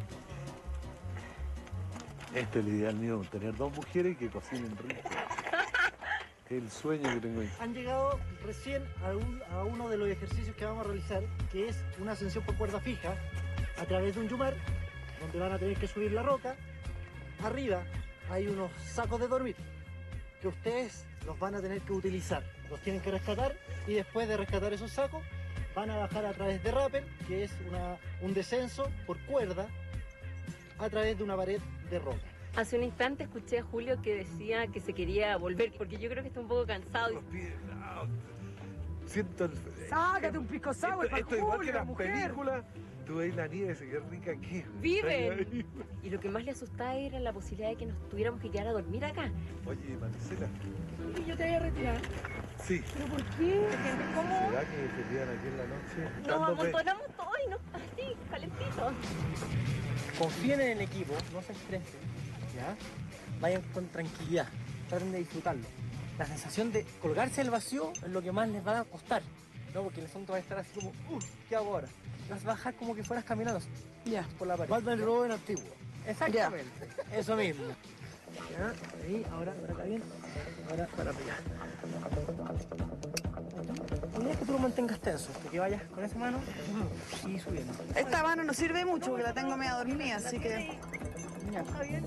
Speaker 2: Este es el ideal mío, tener 2 mujeres que cocinen rico. Es el sueño que tengo ahí.
Speaker 8: Han llegado recién a uno de los ejercicios que vamos a realizar, que es una ascensión por cuerda fija a través de un yumar, donde van a tener que subir la roca. Arriba hay unos sacos de dormir que ustedes los van a tener que utilizar. Los tienen que rescatar y después de rescatar esos sacos van a bajar a través de rappel, que es un descenso por cuerda a través de una pared de roca.
Speaker 4: Hace un instante escuché a Julio que decía que se quería volver, porque yo creo que está un poco cansado.
Speaker 13: Siento
Speaker 3: Sácate un pisco sour para
Speaker 13: esto igual que
Speaker 3: Julio,
Speaker 13: las
Speaker 3: mujer.
Speaker 13: películas. Tú ves la nieve, qué rica aquí.
Speaker 4: ¡Viven! Y lo que más le asustaba era la posibilidad de que nos tuviéramos que quedar a dormir acá.
Speaker 13: Oye, Marcela.
Speaker 3: Y yo te voy a retirar.
Speaker 13: Sí.
Speaker 3: ¿Pero por qué? ¿Cómo?
Speaker 13: ¿Será que se quedan aquí en la noche?
Speaker 4: Nos
Speaker 13: Dándote-
Speaker 4: amontonamos todos y nos así, calentitos.
Speaker 8: Confíen en el equipo, no se estresen, ¿ya? Vayan con tranquilidad, traten de disfrutarlo. La sensación de colgarse del vacío es lo que más les va a costar, ¿no? Porque en el fondo va a estar así como, ¿qué hago ahora? Vas a bajar como que fueras caminando
Speaker 3: Ya.
Speaker 8: por la pared.
Speaker 14: Batman Robin antiguo.
Speaker 8: Exactamente, eso mismo. Ya, ahí, ahora acá bien, ahora para allá. La idea es que tú lo mantengas tenso, que vayas con esa mano y subiendo.
Speaker 9: Esta mano no sirve mucho porque la tengo media dormida, así que...
Speaker 8: Ya. Está bien.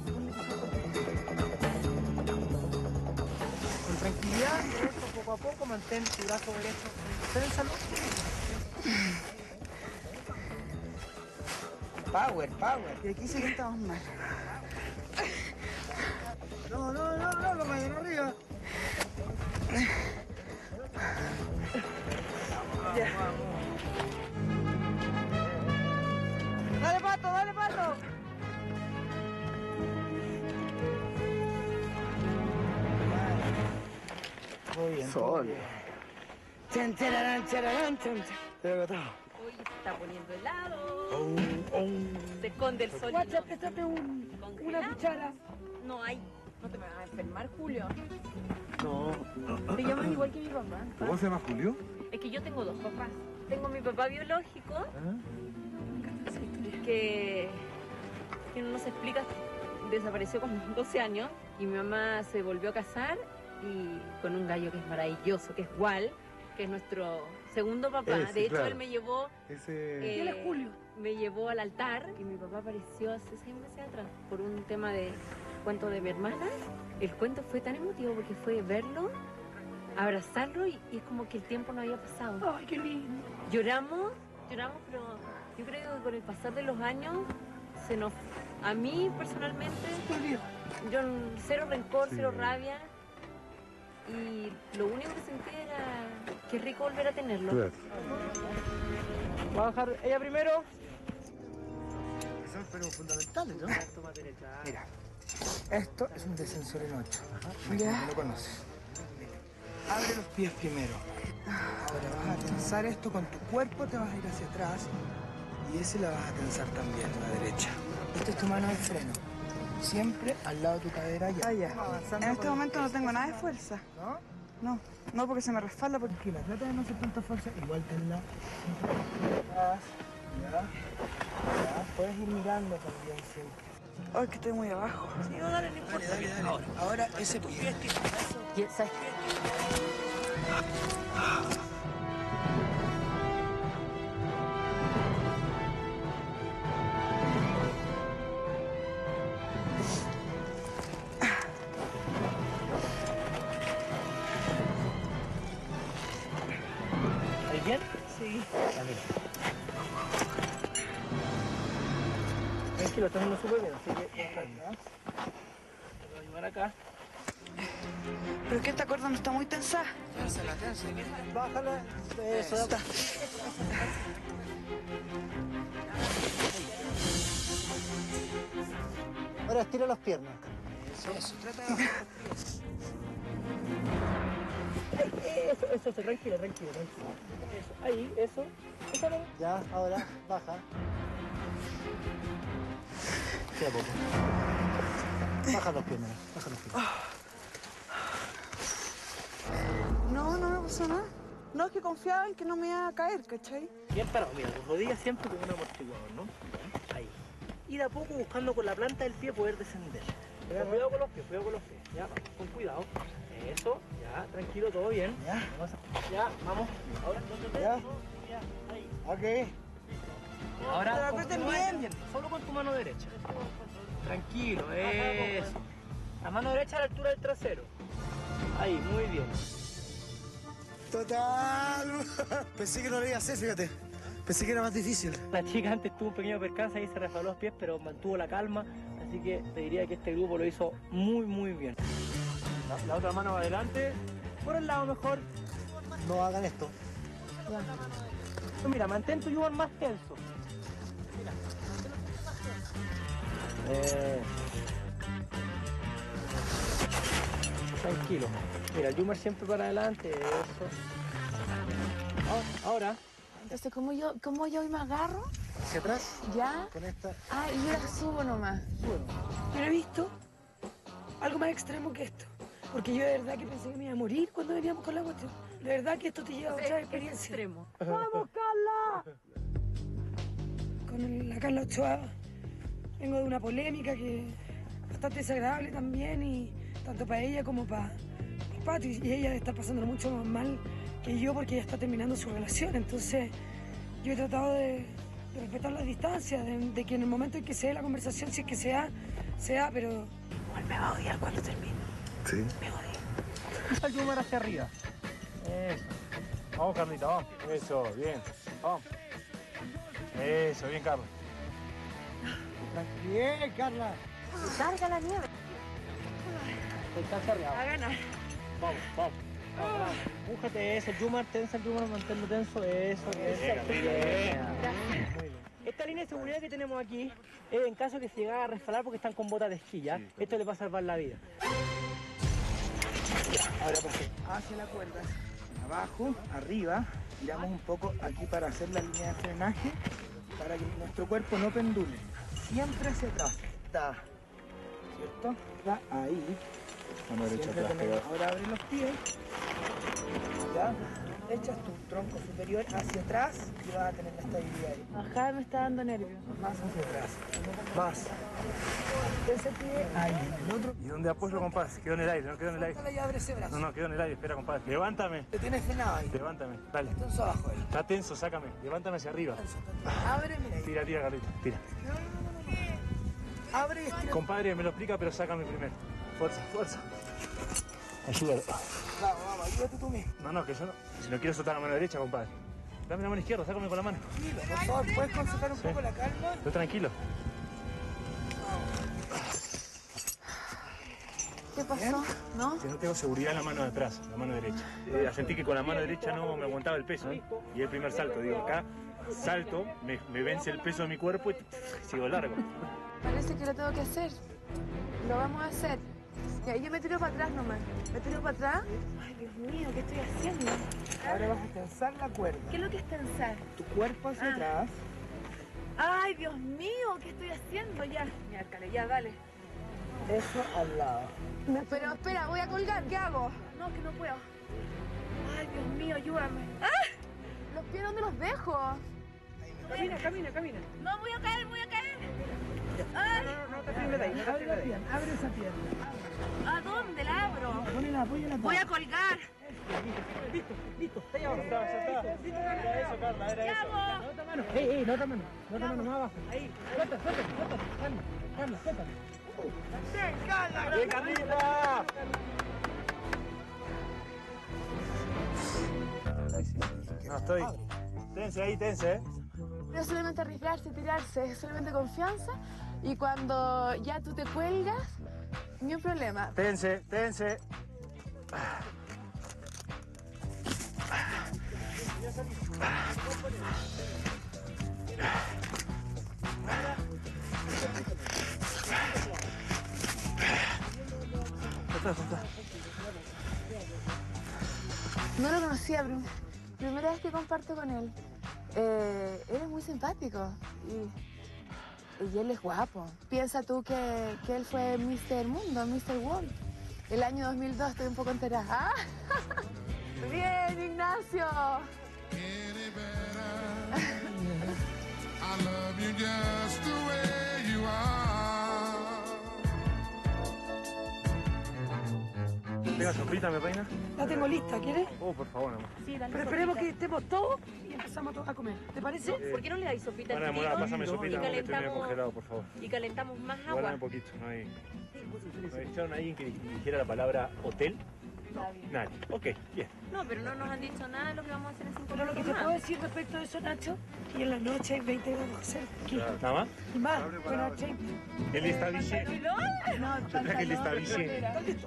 Speaker 8: Con tranquilidad, eso, poco a poco, mantén tu brazo derecho, ténsalo.
Speaker 9: Power. Y aquí sí que estamos mal.
Speaker 14: No, lo vayan arriba.
Speaker 9: Ya. Dale, pato.
Speaker 8: Muy bien.
Speaker 9: Sol. Chan, chararán, chararán, chan, chan.
Speaker 14: Estoy agotado.
Speaker 4: Hoy se está poniendo helado. Se esconde el sol.
Speaker 3: Guacha, préstate una cuchara.
Speaker 4: No hay. No te me vas a enfermar, Julio.
Speaker 8: No.
Speaker 4: Te llamas igual que mi papá.
Speaker 13: ¿Cómo se llama Julio?
Speaker 4: Es que yo tengo dos papás. Tengo mi papá biológico, que no se explica, desapareció con 12 años, y mi mamá se volvió a casar y con un gallo que es maravilloso, que es Wal, que es nuestro segundo papá.
Speaker 13: Ese,
Speaker 4: de hecho,
Speaker 13: claro.
Speaker 4: él me llevó,
Speaker 13: Ese...
Speaker 3: Él es Julio.
Speaker 4: me llevó al altar y mi papá apareció hace 6 meses atrás por un tema de cuento de mi hermana. El cuento fue tan emotivo porque fue verlo, abrazarlo y es como que el tiempo no había pasado.
Speaker 3: Ay, qué lindo.
Speaker 4: Lloramos, pero yo creo que con el pasar de los años se nos... A mí personalmente, yo cero rencor, cero rabia, y lo único que sentí era que rico volver a tenerlo.
Speaker 13: Claro.
Speaker 8: Va a bajar ella primero.
Speaker 14: Son pero fundamentales, ¿no?
Speaker 8: Mira, esto es un descensor en 8.
Speaker 9: Ya.
Speaker 8: ¿Lo conoces? Abre los pies primero. Ahora vas a tensar esto con tu cuerpo, te vas a ir hacia atrás y ese la vas a tensar también, la derecha. Esta es tu mano de freno. Siempre al lado de tu cadera ya.
Speaker 9: Ah, ya. En este momento no tengo nada de fuerza.
Speaker 8: ¿No?
Speaker 9: No, porque se me respalda.
Speaker 8: Tranquila, trata de no hacer tanta fuerza. Igual tenla atrás. Ya. Puedes ir mirando también siempre.
Speaker 9: Ay, que estoy muy abajo.
Speaker 8: Sí, dale, no importa. Dale. Ahora ese pie.
Speaker 4: ¿Sabes?
Speaker 8: ¿Estás bien?
Speaker 9: Sí.
Speaker 8: Tranquilo, estás haciendo súper bien, así que te voy a llevar acá.
Speaker 9: Pero es que esta cuerda no está muy tensa.
Speaker 8: Bájala. Eso,
Speaker 9: Está.
Speaker 8: Ahora estira las piernas. Eso, trata de bajar. Eso, tranquilo. Eso, ahí, eso. Ya, ahora, baja. Sí, a poco. Baja las piernas,
Speaker 9: No me pasó nada. No, es que confiaba en que no me iba a caer, ¿cachai?
Speaker 8: Bien parado, mira, tus rodillas siempre con un amortiguador, ¿no? Ahí. Y de a poco buscando con la planta del pie poder descender. Cuidado con los pies, ya, con cuidado. Eso, ya, tranquilo, todo bien. Ya, vamos. Ahora, ya. Ahí.
Speaker 14: Ok.
Speaker 8: Ahora,
Speaker 9: Pero aprieten bien.
Speaker 8: Solo con tu mano derecha. Tranquilo, eso. La mano derecha a la altura del trasero. Ahí, muy bien.
Speaker 14: Total. Pensé que no lo iba a hacer, fíjate. Pensé que era más difícil.
Speaker 8: La chica antes tuvo un pequeño percance y se resbaló los pies, pero mantuvo la calma.
Speaker 15: Así que te diría que este grupo lo hizo muy bien.
Speaker 1: La otra mano va adelante.
Speaker 15: Por el lado mejor.
Speaker 14: No hagan esto.
Speaker 15: Mira, mantén tu yumar más tenso. Tranquilo. Mira, el yumar siempre para adelante. Eso. Ahora.
Speaker 16: Entonces, ¿cómo yo me agarro?
Speaker 14: ¿Hacia atrás?
Speaker 16: ¿Ya?
Speaker 14: Con esta.
Speaker 16: Ah, y yo la subo nomás.
Speaker 3: Yo no he visto algo más extremo que esto. Porque yo de verdad que pensé que me iba a morir cuando veníamos con la cuestión. De verdad que esto te lleva a otra experiencia.
Speaker 4: Extremo.
Speaker 3: ¡Vamos, Carla! Con la Carla Ochoa vengo de una polémica que es bastante desagradable también, y tanto para ella como para el Pato. Y ella está pasándolo mucho más mal que yo porque ella está terminando su relación. Entonces yo he tratado de respetar las distancias, de que en el momento en que se dé la conversación, si es que se da, pero igual me va a odiar cuando termine.
Speaker 2: Sí.
Speaker 3: Me odia.
Speaker 15: El yumar hacia arriba.
Speaker 1: Eso. Vamos, Carlita, vamos. Eso, bien. Vamos. Eso, bien, Carla.
Speaker 14: Bien, Carla.
Speaker 16: Carga la nieve.
Speaker 15: Está hacia arriba.
Speaker 4: A ganar.
Speaker 15: Vamos. Empújate eso, el yumar, tensa el yumar, manténlo tenso, eso.
Speaker 1: Bien.
Speaker 15: Muy bien. Esta línea de seguridad que tenemos aquí es en caso que se llegara a resbalar porque están con botas de esquí, ¿ya? Esto le va a salvar la vida.
Speaker 14: Ahora pasé hacia la cuerda, abajo, arriba, giramos un poco aquí para hacer la línea de frenaje, para que nuestro cuerpo no pendule. Siempre hacia atrás. Está. ¿Cierto? Está ahí.
Speaker 1: Mano derecha
Speaker 14: Siempre
Speaker 1: atrás,
Speaker 14: tenemos-
Speaker 1: pegado.
Speaker 14: Ahora abres los pies. ¿Ya? Echas tu tronco superior hacia atrás y vas a tener la estabilidad ahí.
Speaker 16: Ajá, me está dando nervios.
Speaker 14: Más hacia atrás. Más. Ese pie ahí. El otro.
Speaker 1: ¿Y dónde apoyo, compadre? Quedó en el aire, no quedó en el aire.
Speaker 14: Suéltala y abre ese brazo.
Speaker 1: No, quedó en el aire, espera, compadre. Levántame.
Speaker 14: Te tienes frenado ahí.
Speaker 1: Levántame, dale.
Speaker 14: Tenso abajo ahí.
Speaker 1: Está tenso, sácame. Levántame hacia arriba.
Speaker 14: Abre, mira ahí.
Speaker 1: Tira, Carlita, tira.
Speaker 14: Abre y estira.
Speaker 1: Compadre, me lo explica, pero sácame primero. Fuerza. Ayúdalo.
Speaker 14: Vamos, ayúdate tú mismo.
Speaker 1: No, que yo no. Si no quiero soltar la mano derecha, compadre. Dame la mano izquierda, sácame con la mano.
Speaker 14: Tranquilo, por favor, ¿puedes conservar un poco la calma?
Speaker 1: Estoy tranquilo.
Speaker 16: ¿Qué pasó? ¿No?
Speaker 1: Que no tengo seguridad en la mano de atrás, la mano derecha. Sentí que con la mano derecha no me aguantaba el peso. Y el primer salto, digo, acá salto, me vence el peso de mi cuerpo y sigo largo.
Speaker 16: Parece que lo tengo que hacer. Lo vamos a hacer. Y ahí yo me tiro para atrás nomás. Me tiro para atrás. Ay, Dios mío, ¿qué estoy haciendo?
Speaker 14: Ahora vas a tensar la cuerda.
Speaker 16: ¿Qué es lo que es tensar?
Speaker 14: Tu cuerpo hacia atrás.
Speaker 16: Ay, Dios mío, ¿qué estoy haciendo? Ya, ya, dale.
Speaker 14: Eso al lado.
Speaker 16: Pero espera, voy a colgar, ¿qué hago? No, que no puedo. Ay, Dios mío, ayúdame. ¡Ah! ¿Los pies dónde los dejo?
Speaker 3: Camina.
Speaker 16: No, voy a caer. Ay.
Speaker 14: No te firmes de ahí, no te firmes de ahí. Abre esa pierna.
Speaker 16: ¿A dónde la abro?
Speaker 14: Ponela, apóyala.
Speaker 16: Voy a colgar.
Speaker 14: Listo, está ahí abajo.
Speaker 1: Era eso, Carla, era
Speaker 16: ¿Qué
Speaker 1: eso.
Speaker 16: hago?
Speaker 14: No otra mano. No otra mano más abajo. Ahí, suelta. Carla, suéltala.
Speaker 1: ¡Bien, Carlita! No, estoy. Tense ahí, tense,
Speaker 16: No es solamente arriesgarse, tirarse, es solamente confianza. Y cuando ya tú te cuelgas, ni un problema.
Speaker 1: Tense.
Speaker 16: No lo conocía, primera vez que comparto con él. Él es muy simpático y él es guapo. Piensa tú que él fue Mr. Mundo, Mr. World. El año 2002, estoy un poco enterada. ¡Ah! Bien, Ignacio.
Speaker 17: I love you just the way you are.
Speaker 1: Venga, sofrita, ¿me reina?
Speaker 3: La tengo lista, ¿quieres?
Speaker 1: Oh, por favor, amor.
Speaker 4: Sí, dale.
Speaker 3: Pero esperemos que estemos todos y empezamos a comer. ¿Te parece?
Speaker 4: ¿Por qué no le dais sopita
Speaker 1: Van a
Speaker 4: al
Speaker 1: demorar,
Speaker 4: chiquito?
Speaker 1: pásame sopita
Speaker 4: Y
Speaker 1: porque estoy medio
Speaker 4: calentamos,
Speaker 1: congelado, por favor.
Speaker 4: y calentamos más
Speaker 1: Guárdame
Speaker 4: agua.
Speaker 1: un poquito, no hay. ¿Me echaron a alguien que dijera la palabra hotel? Nadie. Ok, bien.
Speaker 4: No, pero no nos han dicho nada de lo que vamos a hacer en 5
Speaker 3: Pero lo que te puedo decir respecto de eso, Nacho, y en la noche hay 20 grados cerca.
Speaker 1: ¿Nada más?
Speaker 3: Y más, con 80.
Speaker 1: Él está bien.
Speaker 3: No,
Speaker 1: Yo creo que él está bien.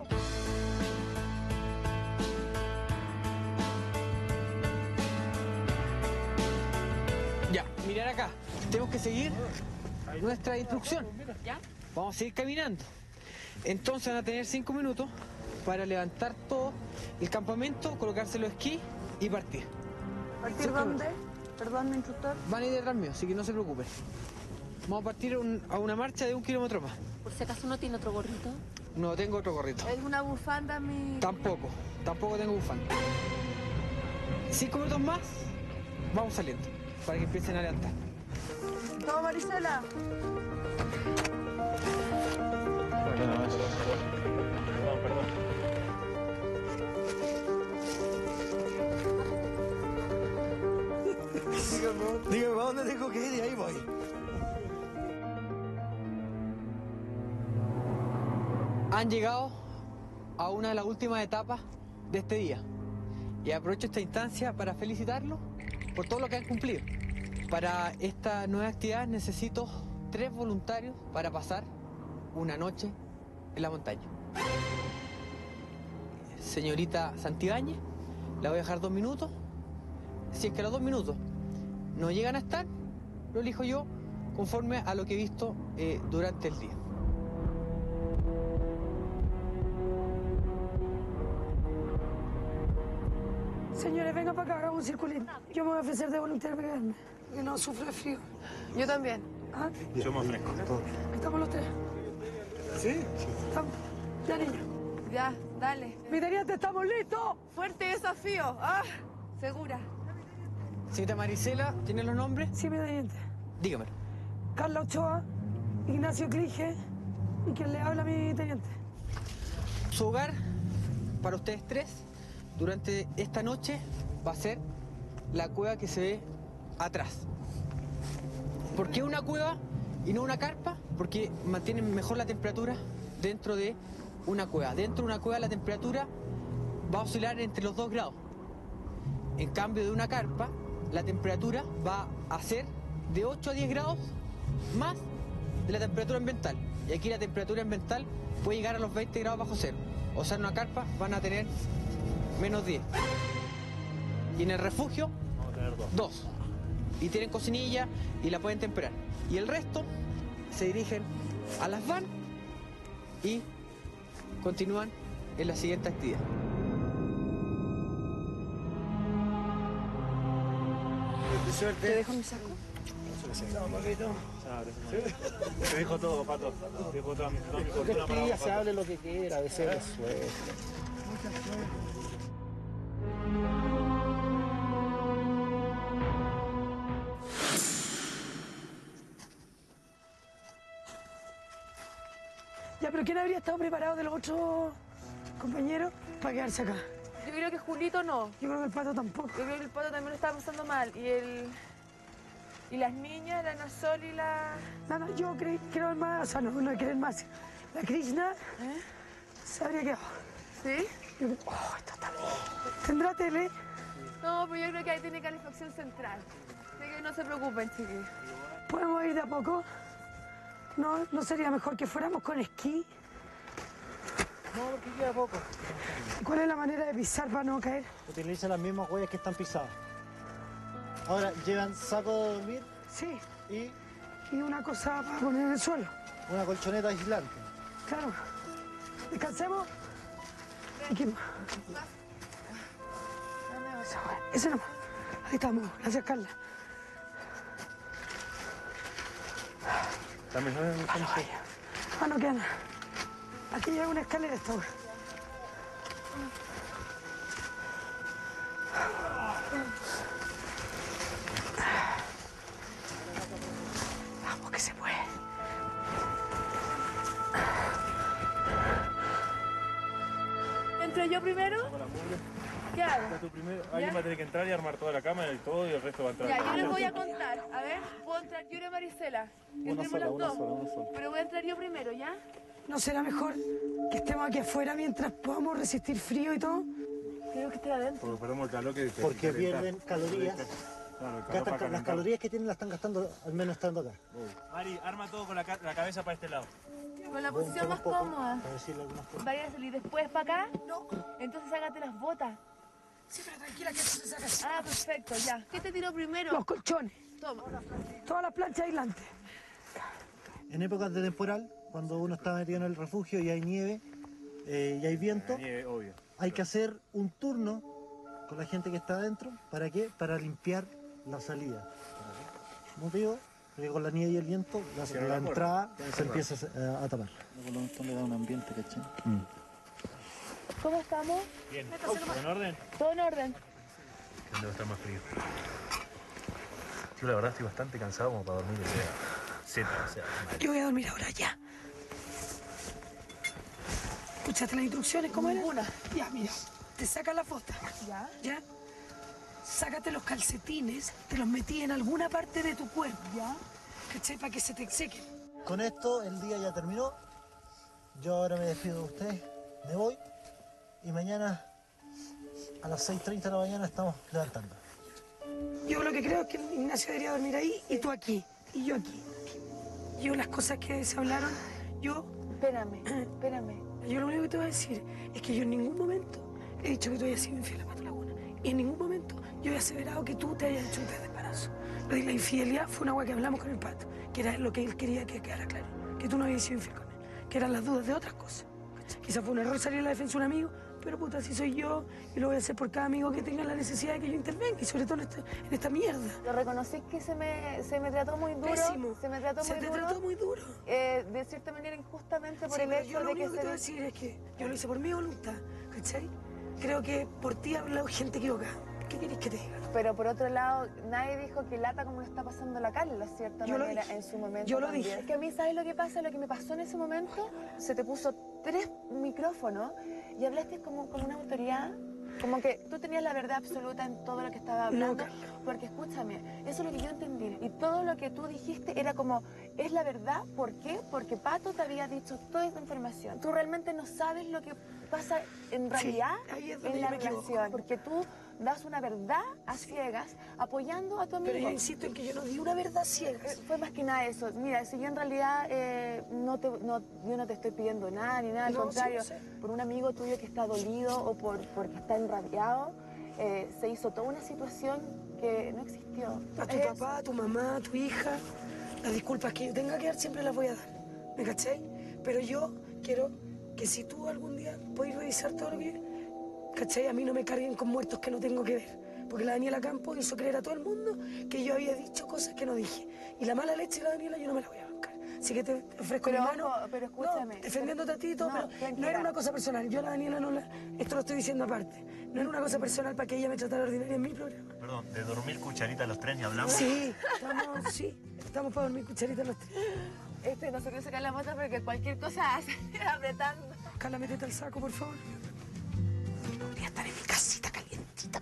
Speaker 11: Ya, mirar acá. Tenemos que seguir nuestra instrucción.
Speaker 4: ¿Ya?
Speaker 11: Vamos a seguir caminando. Entonces van a tener 5 minutos para levantar todo el campamento, colocarse los esquís y partir.
Speaker 12: ¿Partir dónde? Perdón, mi instructor.
Speaker 11: Van a ir detrás mío, así que no se preocupen. Vamos a partir a una marcha de 1 kilómetro más.
Speaker 4: Por si acaso no tiene otro gorrito.
Speaker 11: No tengo otro gorrito.
Speaker 12: ¿Es una bufanda mi...?
Speaker 11: Tampoco tengo bufanda. 5 minutos más, vamos saliendo, para que empiecen a levantar.
Speaker 12: ¿Todo, Marisela?
Speaker 11: Dígame, ¿a dónde tengo que ir? Y ahí voy. Han llegado a una de las últimas etapas de este día. Y aprovecho esta instancia para felicitarlos por todo lo que han cumplido. Para esta nueva actividad necesito 3 voluntarios para pasar una noche en la montaña. Señorita Santibáñez, la voy a dejar 2 minutos. Si es que a los 2 minutos no llegan a estar, lo elijo yo conforme a lo que he visto durante el día.
Speaker 3: Señores, vengan para acá, hagamos un circulín. Yo me voy a ofrecer de voluntario para quedarme, que no sufro de frío.
Speaker 12: Yo también.
Speaker 3: ¿Ah?
Speaker 1: Yo me ofrezco.
Speaker 3: Estamos los 3.
Speaker 13: ¿Sí?
Speaker 3: Estamos. Ya, niña.
Speaker 12: Ya, dale.
Speaker 3: Mi teniente, ¿estamos listos?
Speaker 12: Fuerte desafío. Ah, segura.
Speaker 11: Señorita Marisela, ¿tiene los nombres?
Speaker 3: Sí, mi teniente.
Speaker 11: Dígamelo.
Speaker 3: Carla Ochoa, Ignacio Clige y quien le habla, mi teniente.
Speaker 11: Su hogar, para ustedes 3, durante esta noche va a ser la cueva que se ve atrás. ¿Por qué una cueva y no una carpa? Porque mantienen mejor la temperatura dentro de una cueva. Dentro de una cueva la temperatura va a oscilar entre los 2 grados. En cambio de una carpa, la temperatura va a ser de 8 a 10 grados más de la temperatura ambiental. Y aquí la temperatura ambiental puede llegar a los 20 grados bajo cero. O sea, en una carpa van a tener menos 10. Y en el refugio,
Speaker 1: Vamos a tener
Speaker 11: 2. Y tienen cocinilla y la pueden temperar. Y el resto se dirigen a las van y continúan en la siguiente actividad.
Speaker 12: ¿Te dejo mi saco?
Speaker 1: No, papito. Te dejo todo, Pato. Te dejo toda mi fortuna para vos,
Speaker 14: Se
Speaker 1: Pato.
Speaker 14: hable lo que quiera, a veces es suerte.
Speaker 3: Ya, pero ¿quién habría estado preparado de los otros compañeros para quedarse acá?
Speaker 16: Yo creo que Julito no.
Speaker 3: Yo creo que el Pato tampoco.
Speaker 16: Yo creo que el Pato también lo estaba pasando mal. Y las niñas, la Nasol y la...
Speaker 3: No, yo creo más, o sea, no creer más. La Krishna se habría quedado.
Speaker 16: ¿Sí?
Speaker 3: Esto está bien. ¿Tendrá tele?
Speaker 16: No, pero yo creo que ahí tiene calefacción central. Así que no se preocupen, chiquillos.
Speaker 3: ¿Podemos ir de a poco? ¿No sería mejor que fuéramos con esquí?
Speaker 8: No, porque queda poco.
Speaker 3: ¿Cuál es la manera de pisar para no caer?
Speaker 8: Utiliza las mismas huellas que están pisadas. Ahora, ¿llevan saco de dormir?
Speaker 3: Sí.
Speaker 8: Y
Speaker 3: una cosa para poner en el suelo.
Speaker 8: una colchoneta aislante.
Speaker 3: Claro. ¿Descansemos? Aquí. Ese nomás. Ahí estamos. Gracias, Carla.
Speaker 1: También
Speaker 3: No queda nada. Aquí hay una escalera esta hora. Vamos, que se puede.
Speaker 16: ¿Entro yo primero? ¿Qué hago?
Speaker 10: Alguien va a tener que entrar y armar toda la cámara y todo, y el resto va a entrar.
Speaker 16: Ya, yo les voy a contar. A ver, puedo entrar yo y Marisela. Entremos las dos. Pero voy a entrar yo primero, ¿ya?
Speaker 3: ¿No será mejor que estemos aquí afuera mientras podamos resistir frío y todo?
Speaker 16: Creo que estoy adentro.
Speaker 10: Porque perdemos el calor que
Speaker 8: Porque pierden calorías.
Speaker 10: Claro, el calor
Speaker 8: Gastan-
Speaker 10: para
Speaker 8: las
Speaker 10: calentar.
Speaker 8: calorías que tienen las están gastando al menos estando acá.
Speaker 1: Mari, arma todo con la cabeza para este lado.
Speaker 16: Con la
Speaker 8: Voy a
Speaker 16: posición más
Speaker 8: entrar un poco
Speaker 16: cómoda.
Speaker 8: para decirle algunas cosas.
Speaker 16: ¿Vaya a salir después para acá? No. Entonces sácate las botas.
Speaker 3: Sí, pero tranquila que esto se saca así.
Speaker 16: Ah, perfecto, ya. ¿Qué te tiró primero?
Speaker 3: Los colchones.
Speaker 16: Toma.
Speaker 3: Todas las planchas aislantes.
Speaker 8: En épocas de temporal, cuando uno está metido en el refugio y hay nieve y hay viento,
Speaker 10: Nieve, obvio.
Speaker 8: hay que hacer un turno con la gente que está adentro. ¿Para qué? Para limpiar la salida. Motivo, porque con la nieve y el viento la entrada se empieza a tapar. Por lo tanto le da un ambiente, ¿cachai?
Speaker 16: ¿Cómo estamos?
Speaker 10: Bien. ¿Todo en orden?
Speaker 16: Todo en orden.
Speaker 10: Que debe estar más frío. Yo la verdad estoy bastante cansado como para dormir, o sea,
Speaker 3: Yo voy a dormir ahora ya. ¿Escuchaste las instrucciones? ¿Cómo era?
Speaker 16: Ninguna.
Speaker 3: Ya, mira. Te sacas la bota.
Speaker 16: ¿Ya?
Speaker 3: ¿Ya? Sácate los calcetines, te los metí en alguna parte de tu cuerpo.
Speaker 16: ¿Ya?
Speaker 3: ¿Cachai? Para que se te sequen.
Speaker 8: Con esto el día ya terminó. Yo ahora me despido de ustedes, me voy y mañana a las 6:30 de la mañana estamos levantando.
Speaker 3: Yo lo que creo es que Ignacio debería dormir ahí y tú aquí. Y yo aquí. Yo las cosas que se hablaron, yo...
Speaker 16: Espérame.
Speaker 3: Yo lo único que te voy a decir es que yo en ningún momento he dicho que tú hayas sido infiel a Pato Laguna. Y en ningún momento yo he aseverado que tú te hayas hecho un test de embarazo. Lo de la infidelidad fue una hueá que hablamos con el Pato, que era lo que él quería que quedara claro. Que tú no habías sido infiel con él. Que eran las dudas de otras cosas. Quizás fue un error salir a la defensa de un amigo, pero puta, así soy yo y lo voy a hacer por cada amigo que tenga la necesidad de que yo intervenga y sobre todo en esta mierda.
Speaker 16: Lo reconocí que se me trató muy duro.
Speaker 3: Pésimo.
Speaker 16: Se me trató
Speaker 3: Se
Speaker 16: muy
Speaker 3: te
Speaker 16: duro.
Speaker 3: trató muy duro.
Speaker 16: De cierta manera injustamente por
Speaker 3: Sí,
Speaker 16: el
Speaker 3: pero
Speaker 16: hecho
Speaker 3: yo lo
Speaker 16: de que
Speaker 3: único que te voy a decir es que yo lo hice por mi voluntad, ¿cachai? Creo que por ti ha hablado gente equivocada. ¿Qué querés que te diga?
Speaker 16: Pero por otro lado, nadie dijo que lata como lo está pasando la Carla, de cierta
Speaker 3: Yo lo
Speaker 16: manera,
Speaker 3: dije.
Speaker 16: en su momento.
Speaker 3: Yo lo
Speaker 16: también.
Speaker 3: dije.
Speaker 16: Es que a mí, ¿sabes lo que pasa? Lo que me pasó en ese momento, se te puso 3 micrófonos y hablaste como con una autoridad. Como que tú tenías la verdad absoluta en todo lo que estaba hablando. Porque escúchame, eso es lo que yo entendí. Y todo lo que tú dijiste era como, es la verdad. ¿Por qué? Porque Pato te había dicho toda esta información. Tú realmente no sabes lo que pasa en realidad
Speaker 3: ahí es donde
Speaker 16: en
Speaker 3: yo
Speaker 16: la
Speaker 3: me equivoco.
Speaker 16: relación. Porque tú das una verdad a ciegas apoyando a tu amigo.
Speaker 3: Pero yo insisto en que yo no di una verdad ciega.
Speaker 16: Fue más que nada eso. Mira, si yo en realidad yo no te estoy pidiendo nada ni nada, al
Speaker 3: No,
Speaker 16: contrario,
Speaker 3: sí, sí.
Speaker 16: por un amigo tuyo que está dolido o porque está enrabiado, se hizo toda una situación que no existió.
Speaker 3: A tu papá, a tu mamá, a tu hija, las disculpas que yo tenga que dar siempre las voy a dar. ¿Me cachai? Pero yo quiero que si tú algún día podés revisar todo lo que... ¿Cachai? A mí no me carguen con muertos que no tengo que ver. Porque la Daniela Campos hizo creer a todo el mundo que yo había dicho cosas que no dije. Y la mala leche de la Daniela yo no me la voy a bancar. Así que te ofrezco mi mano.
Speaker 16: Ojo, pero escúchame.
Speaker 3: No, defendiéndote a ti y todo,
Speaker 16: No,
Speaker 3: pero
Speaker 16: tranquila.
Speaker 3: no era una cosa personal. Yo a la Daniela no la... Esto lo estoy diciendo aparte. No era una cosa personal para que ella me tratara ordinaria en mi programa.
Speaker 10: Perdón, de dormir cucharita a los 3 ni hablamos.
Speaker 3: Sí, estamos para dormir cucharitas los 3.
Speaker 16: No se quiere sacar la moto porque cualquier cosa hace apretando.
Speaker 3: Carla, métete al saco, por favor. Voy a estar en mi casita calientita.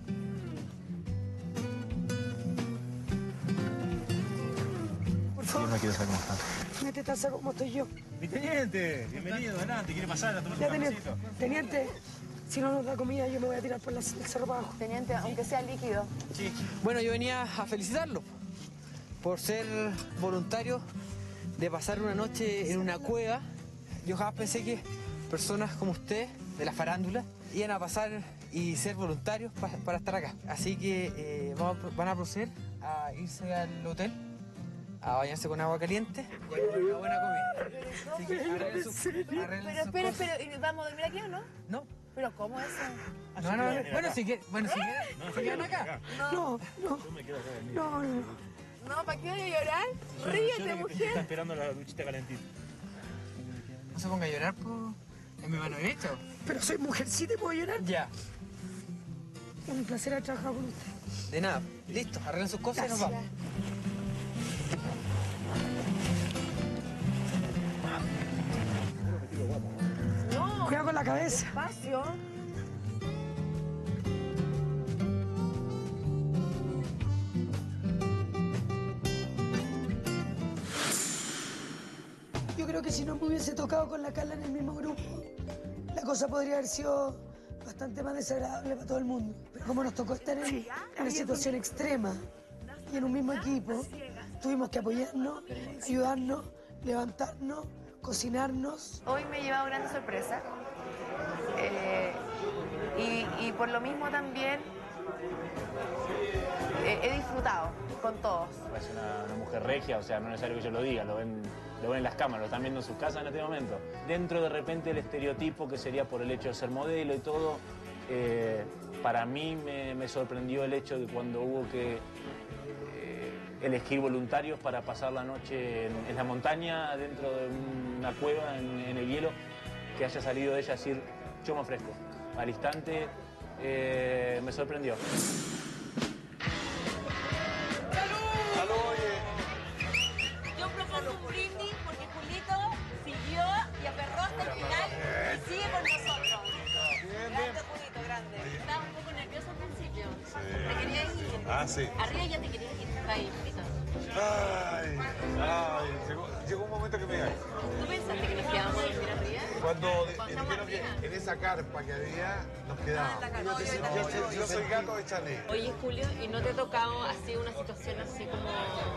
Speaker 3: Por
Speaker 10: Yo
Speaker 3: favor,
Speaker 10: no quiero saber cómo están.
Speaker 3: métete al saco como estoy yo.
Speaker 10: Mi teniente, bienvenido, adelante, ¿quiere pasar a tomar
Speaker 3: Ya,
Speaker 10: un
Speaker 3: teniente.
Speaker 10: cafecito?
Speaker 3: Teniente, si no nos da comida, yo me voy a tirar por el cerro para abajo.
Speaker 16: Teniente, aunque sea líquido.
Speaker 11: Sí. Bueno, yo venía a felicitarlo por ser voluntario de pasar una noche en una cueva. Yo jamás pensé que personas como usted, de la farándula, iban a pasar y ser voluntarios para estar acá. Así que van a proceder a irse al hotel, a bañarse con agua caliente y a comer una buena comida. Así que arreglen sus
Speaker 16: Pero,
Speaker 11: cosas.
Speaker 16: ¿y vamos a dormir aquí o no?
Speaker 11: No.
Speaker 16: ¿Pero cómo eso?
Speaker 11: No, no, bueno, si quieren, se quedan acá.
Speaker 3: No.
Speaker 10: Yo me quedo acá conmigo.
Speaker 3: No.
Speaker 16: No, ¿para qué voy a llorar? Ríete,
Speaker 10: Está
Speaker 16: mujer.
Speaker 10: esperando la duchita calentita.
Speaker 11: No se ponga a llorar por... en mi mano derecha.
Speaker 3: Pero soy mujercita y puedo llorar.
Speaker 11: Ya.
Speaker 3: Un placer haber trabajado con usted.
Speaker 11: De nada. Listo, arreglen sus cosas y nos vamos.
Speaker 16: No.
Speaker 3: Cuidado con la cabeza.
Speaker 16: Despacio.
Speaker 3: creo que si no me hubiese tocado con la Carla en el mismo grupo, la cosa podría haber sido bastante más desagradable para todo el mundo. Pero como nos tocó estar en una situación extrema y en un mismo equipo, tuvimos que apoyarnos, ayudarnos, levantarnos, cocinarnos.
Speaker 16: Hoy me he llevado grandes sorpresas y por lo mismo también he disfrutado con todos.
Speaker 10: Es una mujer regia, o sea, no es necesario que yo lo diga, lo ven en las cámaras, lo están viendo en sus casas en este momento. Dentro de repente el estereotipo que sería por el hecho de ser modelo y todo, para mí me sorprendió el hecho de cuando hubo que elegir voluntarios para pasar la noche en la montaña, dentro de una cueva, en el hielo, que haya salido de ella a decir, yo me ofrezco. Al instante me sorprendió.
Speaker 7: Yo propongo un brindis porque Julito siguió y aferró hasta el final y sigue con nosotros. Grande, Julito, grande. Estaba un poco nervioso al principio. Te querías ir.
Speaker 2: Ah, sí.
Speaker 7: Arriba ya te querías ir. Ahí, Julito.
Speaker 2: Llegó un momento que me iba.
Speaker 7: ¿Tú pensaste que nos quedábamos a dormir arriba?
Speaker 2: Cuando dijeron que en esa carpa que había, nos quedábamos. Yo soy gato de Chanel.
Speaker 4: Oye, Julio, ¿y no te ha tocado así una situación así como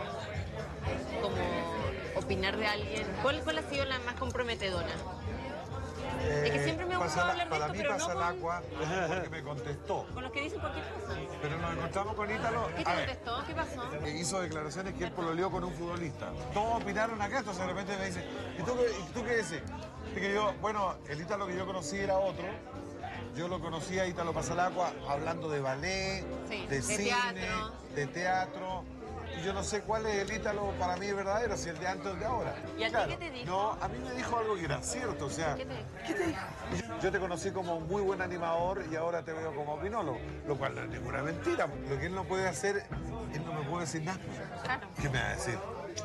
Speaker 4: opinar de alguien? ¿Cuál ha sido la más comprometedora? Es que siempre me ha gustado hablar de esto, pero no
Speaker 2: pasa
Speaker 4: con...
Speaker 2: el agua porque me contestó.
Speaker 4: Con los que dicen cualquier cosa.
Speaker 2: Pero nos encontramos con Ítalo.
Speaker 4: ¿Qué te contestó? ¿Qué pasó?
Speaker 2: Hizo declaraciones que él pololeó con un futbolista. Todos opinaron acá, entonces de repente me dice, ¿y tú qué dices? Y que yo, bueno, el Ítalo que yo conocí era otro. Yo lo conocí a Ítalo Pasalacqua hablando de ballet,
Speaker 4: Sí,
Speaker 2: de cine,
Speaker 4: teatro.
Speaker 2: de teatro. Y yo no sé cuál es el Ítalo para mí verdadero, si el de antes o el de ahora.
Speaker 4: ¿Y a ti qué te dijo?
Speaker 2: No, a mí me dijo algo que era cierto, o sea...
Speaker 3: ¿Qué te dijo?
Speaker 2: Yo te conocí como un muy buen animador y ahora te veo como opinólogo, lo cual no es ninguna mentira. Lo que él no puede hacer, él no me puede decir nada.
Speaker 4: Claro.
Speaker 2: ¿Qué me va a decir?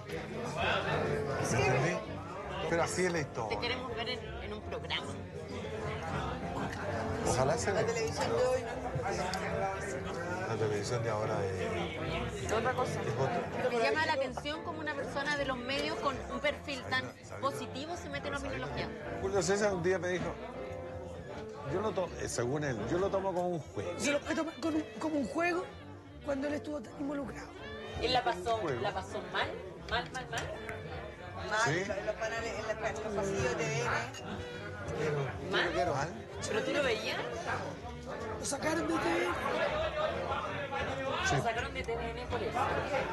Speaker 2: ¿Me entendí? Pero así es la
Speaker 4: Te
Speaker 2: historia.
Speaker 4: queremos ver en un programa.
Speaker 2: Ojalá se
Speaker 9: La
Speaker 2: vea.
Speaker 9: televisión de hoy
Speaker 2: La televisión de ahora es
Speaker 9: otra cosa.
Speaker 4: Me llama la atención como una persona de los medios con un perfil tan positivo se mete en opiniología.
Speaker 2: Julio César un día me dijo, yo lo tomo, según él, yo lo tomo como un juego.
Speaker 3: Yo lo puedo tomar como un juego cuando él estuvo tan involucrado.
Speaker 4: ¿Él la pasó mal? ¿Mal?
Speaker 2: ¿Sí?
Speaker 9: En los paneles, en los pasillos de TVN.
Speaker 4: ¿Mal? ¿Pero tú lo veías?
Speaker 3: Lo sacaron de TV.
Speaker 4: Lo sacaron de TVN por eso.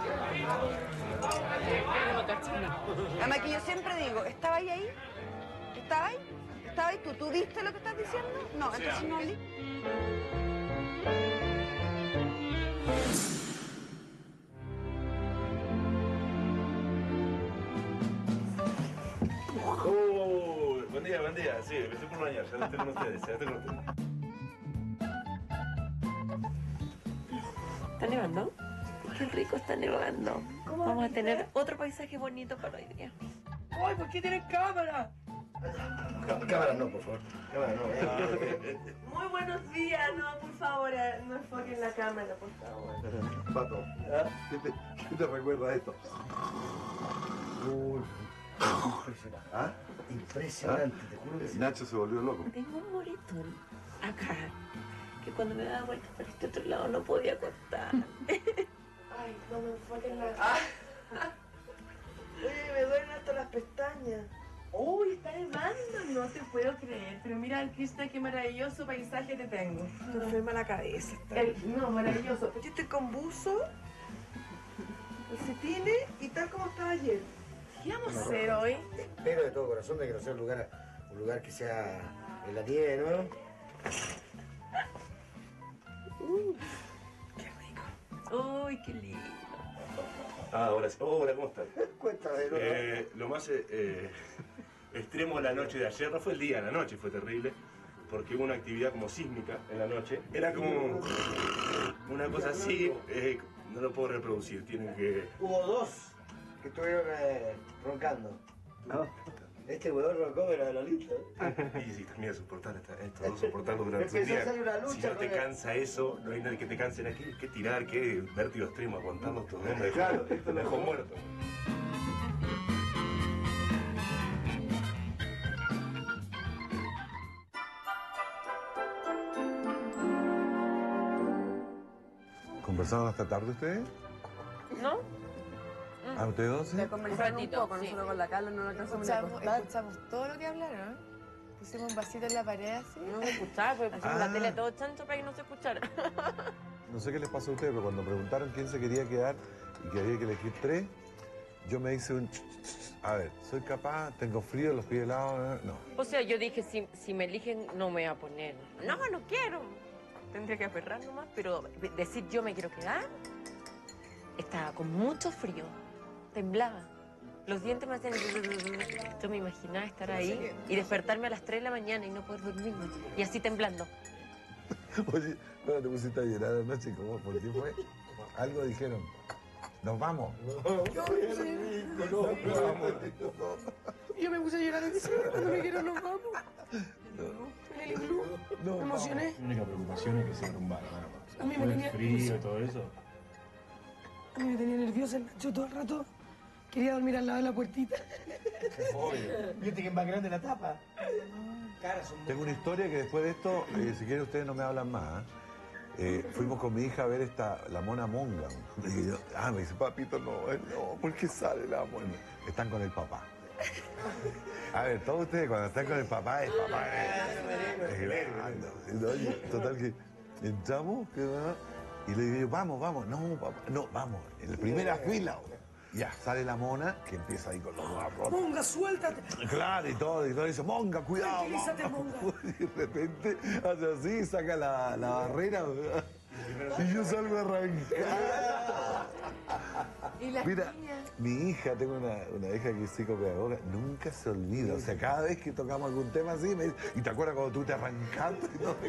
Speaker 4: No cacho nada.
Speaker 12: Además que yo siempre digo, ¿estaba ahí? ¿Estaba ahí? ¿Estaba ahí? ¿Tú viste lo que estás diciendo? No, entonces no li.
Speaker 18: Buen día, sí, me estoy por bañar, ya lo estoy con ustedes,
Speaker 4: ¿Está nevando? Qué rico está nevando. Vamos a tener otro paisaje bonito para hoy día.
Speaker 14: ¡Ay, por qué tienen cámara!
Speaker 18: Cámara no, por favor. Cámara no.
Speaker 19: Muy buenos días, no, por favor, no enfoquen la cámara, por favor.
Speaker 2: Pato, ¿qué te recuerda esto?
Speaker 18: Impresionante. ¿Ah? Impresionante, te juro que sí.
Speaker 2: Nacho se volvió loco.
Speaker 4: Tengo un moretón acá, que cuando me daba vuelta para este otro lado no podía cortar.
Speaker 19: Ay, no me enfoquen la... Oye, me duelen hasta las pestañas. Uy, está nevando, no te puedo creer. Pero mira, Krishna, qué maravilloso paisaje te tengo. Me enferma la cabeza. No, maravilloso. Yo estoy con buzo, calcetines y tal como estaba ayer. ¿Qué vamos a hacer hoy?
Speaker 18: Espero de todo corazón de que no sea un lugar que sea en la nieve, ¿no?
Speaker 19: Qué rico. Uy, qué lindo.
Speaker 18: Ah, ahora sí. Hola, ¿cómo estás?
Speaker 2: Cuéntame,
Speaker 18: Lo más extremo de la noche de ayer, no fue el día, la noche fue terrible, porque hubo una actividad como sísmica en la noche. Era como una cosa así, no lo puedo reproducir, tienen que...
Speaker 20: Hubo dos que estuvieron roncando.
Speaker 18: ¿No?
Speaker 20: Este huevón roncó, pero de lo listo.
Speaker 18: Y sí, también es soportar esto, soportarlo durante un
Speaker 20: Empezó a
Speaker 18: día.
Speaker 20: hacer una lucha
Speaker 18: Si no te
Speaker 20: con él.
Speaker 18: cansa eso, no hay nadie que te canse. ¿Qué tirar? ¿Qué vértigo extremo? Aguantando estos nombres.
Speaker 20: Claro, esto
Speaker 18: me dejó muerto.
Speaker 2: ¿Conversaron hasta tarde ustedes?
Speaker 7: ¿No?
Speaker 2: ¿A ustedes 12?
Speaker 12: Ya conversaron un
Speaker 7: ratito,
Speaker 12: poco,
Speaker 7: sí.
Speaker 12: nosotros con la Carla no nos alcanzamos a acostar.
Speaker 16: Escuchamos todo lo que hablaron. Pusimos un vasito en la pared así.
Speaker 7: No se escuchaba, porque pusimos la tele a todo chancho para que no se escuchara.
Speaker 2: No sé qué les pasó a ustedes, pero cuando preguntaron quién se quería quedar y que había que elegir 3, yo me hice un... A ver, ¿soy capaz? ¿Tengo frío? ¿Los pies helados? No.
Speaker 7: O sea, yo dije, si me eligen, no me voy a poner. No, no quiero. Tendría que aferrar nomás, pero decir yo me quiero quedar, estaba con mucho frío, temblaba. Los dientes me hacían... Yo me imaginaba estar ahí y despertarme a las 3 de la mañana y no poder dormirme. Y así temblando.
Speaker 2: Oye, ¿no te pusiste a llorar anoche? ¿Cómo? ¿Por qué fue? Algo dijeron. ¿Nos vamos?
Speaker 3: Yo me puse a llorar en serio cuando me dijeron nos vamos. En el iglú. Me emocioné.
Speaker 18: La única preocupación es que se derrumbara, nada más.
Speaker 3: A mí me tenía...
Speaker 18: El frío, todo eso.
Speaker 3: A mí me tenía nerviosa el Nacho todo el rato. Quería dormir al lado de la puertita.
Speaker 14: Viste que es más grande la tapa.
Speaker 2: Tengo una historia que después de esto, si quieren ustedes no me hablan más. Fuimos con mi hija a ver la mona monga. Y yo, me dice, papito, no, ¿por qué sale la mona? Están con el papá. A ver, todos ustedes cuando están con el papá, es papá. Oye, total que entramos, y le digo yo, vamos, no, papá, no, vamos, en la primera fila. Ya, sale la mona, que empieza ahí con los barrotes.
Speaker 3: Monga, suéltate.
Speaker 2: Claro, y todo dice, monga, cuidado.
Speaker 3: Tranquilízate, monga.
Speaker 2: Y de repente hace así, saca la barrera, ¿verdad? Y yo salgo arrancado.
Speaker 16: ¿Y las
Speaker 2: Mira,
Speaker 16: niñas?
Speaker 2: mi hija, tengo una hija que es psicopedagoga, nunca se olvida. O sea, cada vez que tocamos algún tema así, me dice, ¿y te acuerdas cuando tú te arrancaste?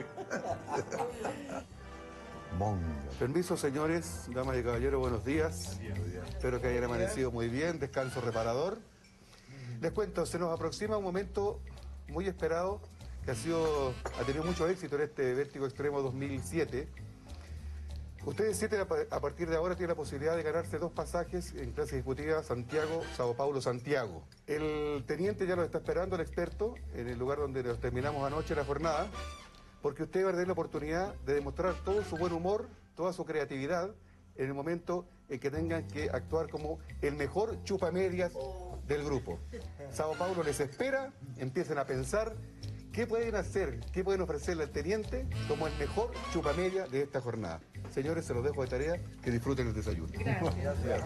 Speaker 2: Monga.
Speaker 6: Permiso, señores, damas y caballeros, buenos días. Espero que hayan amanecido muy bien, descanso reparador. Les cuento, se nos aproxima un momento muy esperado que ha tenido mucho éxito en este Vértigo Extremo 2007. Ustedes 7 a partir de ahora tienen la posibilidad de ganarse 2 pasajes en clase ejecutiva Santiago, Sao Paulo, Santiago. El teniente ya los está esperando, el experto, en el lugar donde nos terminamos anoche la jornada, porque usted va a tener la oportunidad de demostrar todo su buen humor, toda su creatividad, en el momento en que tengan que actuar como el mejor chupamedias del grupo. Sao Paulo les espera, empiecen a pensar qué pueden hacer, qué pueden ofrecerle al teniente como el mejor chupamedia de esta jornada. Señores, se los dejo de tarea, que disfruten el desayuno.
Speaker 14: Gracias.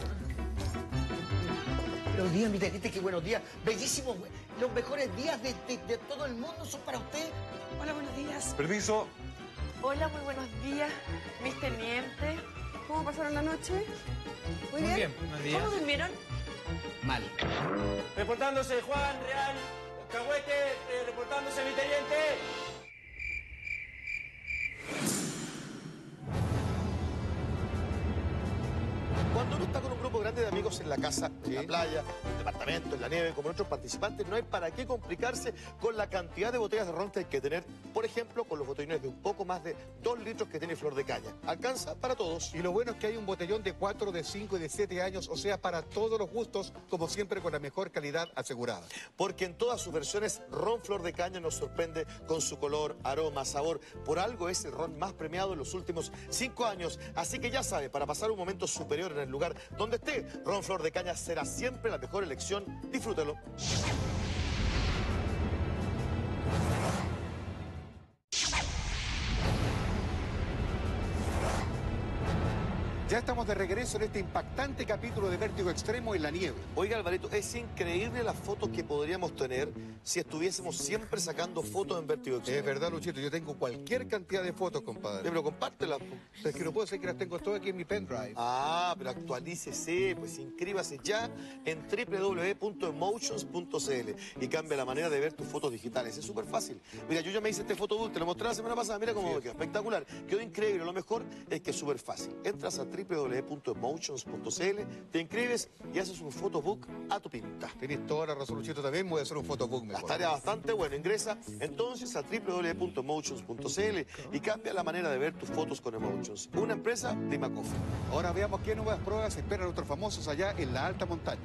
Speaker 14: Buenos días, mi teniente, qué buenos días. Bellísimos, los mejores días de todo el mundo son para usted.
Speaker 3: Hola, buenos días.
Speaker 2: Permiso.
Speaker 7: Hola, muy buenos días, mis tenientes.
Speaker 12: ¿Cómo pasaron la noche? Muy
Speaker 11: Muy
Speaker 12: bien.
Speaker 11: bien, buenos días.
Speaker 7: ¿Cómo durmieron?
Speaker 11: Mal.
Speaker 10: Reportándose Juan, Real, Cahuete, reportándose mi teniente.
Speaker 5: Cuando uno está con un grupo grande de amigos en la casa, en la playa, en el departamento, en la nieve, como otros participantes, no hay para qué complicarse con la cantidad de botellas de ron que hay que tener. Por ejemplo, con los botellones de un poco más de 2 litros que tiene Flor de Caña. Alcanza para todos.
Speaker 6: Y lo bueno es que hay un botellón de 4, de 5 y de 7 años, o sea, para todos los gustos, como siempre con la mejor calidad asegurada.
Speaker 5: Porque en todas sus versiones, Ron Flor de Caña nos sorprende con su color, aroma, sabor. Por algo es el ron más premiado en los últimos 5 años. Así que ya sabe, para pasar un momento superior en el lugar donde esté, Ron Flor de Caña será siempre la mejor elección. Disfrútelo.
Speaker 6: Ya estamos de regreso en este impactante capítulo de Vértigo Extremo en la nieve.
Speaker 5: Oiga, Alvarito, es increíble las fotos que podríamos tener si estuviésemos siempre sacando fotos en Vértigo Extremo.
Speaker 6: Es verdad, Luchito, yo tengo cualquier cantidad de fotos, compadre.
Speaker 5: Pero compártelas.
Speaker 6: Es que no puedo decir que las tengo todas aquí en mi pendrive.
Speaker 5: Ah, pero actualícese, pues inscríbase ya en www.emotions.cl y cambia la manera de ver tus fotos digitales. Es súper fácil. Mira, yo ya me hice este fotobook, te lo mostré la semana pasada, mira cómo quedó, espectacular. Quedó increíble, lo mejor es que es súper fácil. Entras a www.emotions.cl, te inscribes y haces un photobook a tu pinta.
Speaker 6: Tienes toda la razón, Luchito, también voy a hacer un photobook mejor.
Speaker 5: Estaría bastante bueno. Ingresa entonces a www.emotions.cl y cambia la manera de ver tus fotos con Emotions, una empresa de Imacof.
Speaker 6: Ahora veamos qué nuevas pruebas esperan a nuestros famosos allá en la alta montaña.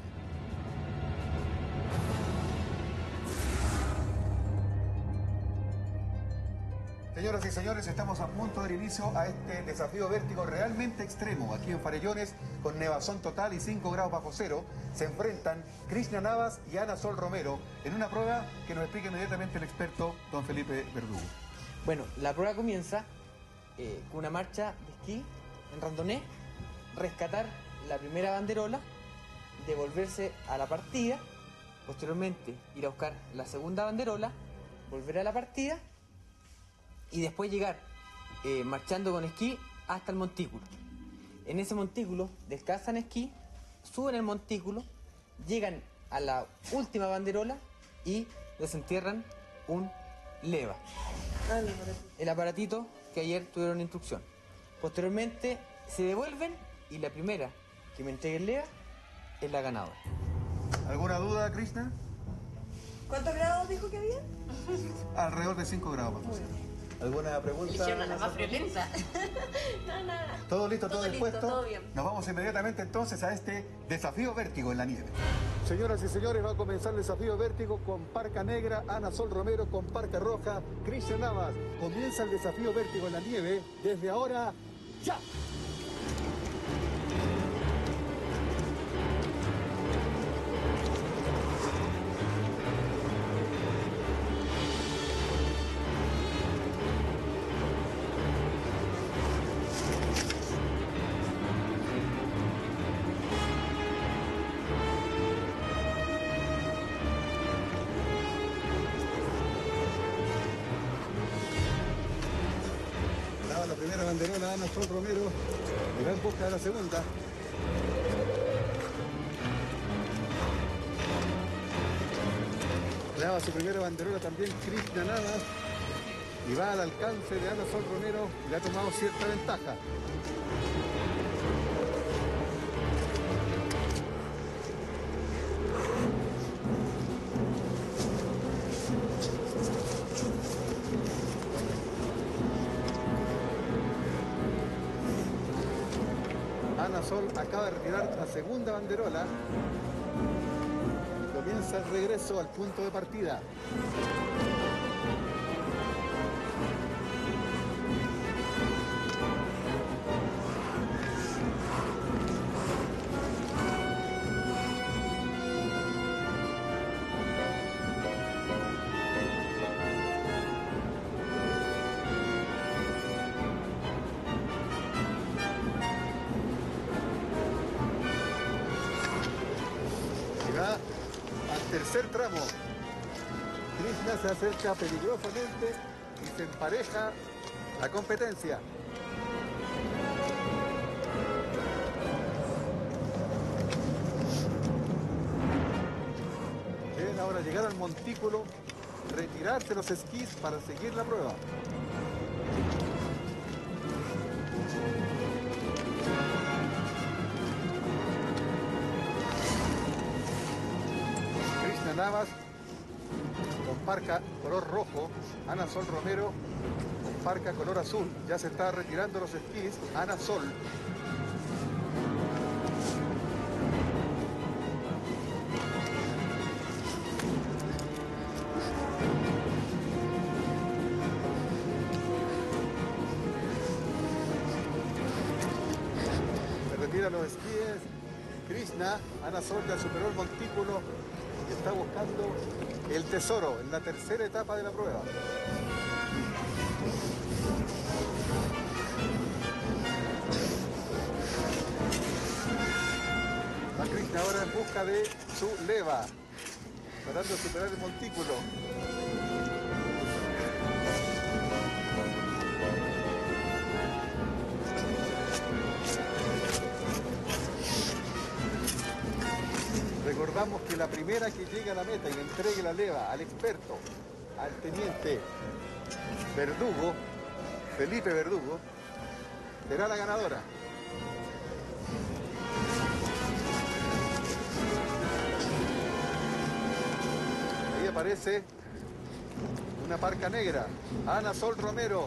Speaker 6: Señoras y señores, estamos a punto de dar inicio a este desafío vértigo realmente extremo. Aquí en Farellones, con nevazón total y 5 grados bajo cero, se enfrentan Krishna Navas y Ana Sol Romero en una prueba que nos explica inmediatamente el experto don Felipe Verdugo.
Speaker 11: Bueno, la prueba comienza con una marcha de esquí en randonné, rescatar la primera banderola, devolverse a la partida, posteriormente ir a buscar la segunda banderola, volver a la partida y después llegar marchando con esquí hasta el montículo. En ese montículo descansan esquí, suben el montículo, llegan a la última banderola y desentierran un leva. El aparatito que ayer tuvieron instrucción. Posteriormente se devuelven y la primera que me entregue el leva es la ganadora.
Speaker 6: ¿Alguna duda, Krishna?
Speaker 9: ¿Cuántos grados dijo que había?
Speaker 6: Alrededor de 5 grados bajo cero. ¿Alguna pregunta?
Speaker 4: Eligieron a la más friolenta. No, nada.
Speaker 6: ¿Todo listo, todo dispuesto?
Speaker 4: Listo, todo bien.
Speaker 6: Nos vamos inmediatamente entonces a este desafío vértigo en la nieve. Señoras y señores, va a comenzar el desafío vértigo con parca negra, Ana Sol Romero con parca roja, Krishna Navas. Comienza el desafío vértigo en la nieve desde ahora, ¡ya! La primera banderola Ana Sol Romero y va en busca de la segunda. Clava su primera banderola también Krishna Navas y va al alcance de Ana Sol Romero y le ha tomado cierta ventaja. Ana Sol acaba de retirar la segunda banderola. Comienza el regreso al punto de partida. Tercer tramo. Krishna se acerca peligrosamente y se empareja la competencia. Deben ahora llegar al montículo, retirarse los esquís para seguir la prueba. Navas con parca color rojo, Ana Sol Romero con parca color azul. Ya se está retirando los esquís, Ana Sol. Se retira los esquíes, Krishna, Ana Sol ya superó el montículo. Está buscando el tesoro en la tercera etapa de la prueba. Va Krishna ahora en busca de su leva, tratando de superar el montículo. Recordamos que la primera que llegue a la meta y le entregue la leva al experto, al teniente Verdugo, Felipe Verdugo, será la ganadora. Ahí aparece una parca negra, Ana Sol Romero.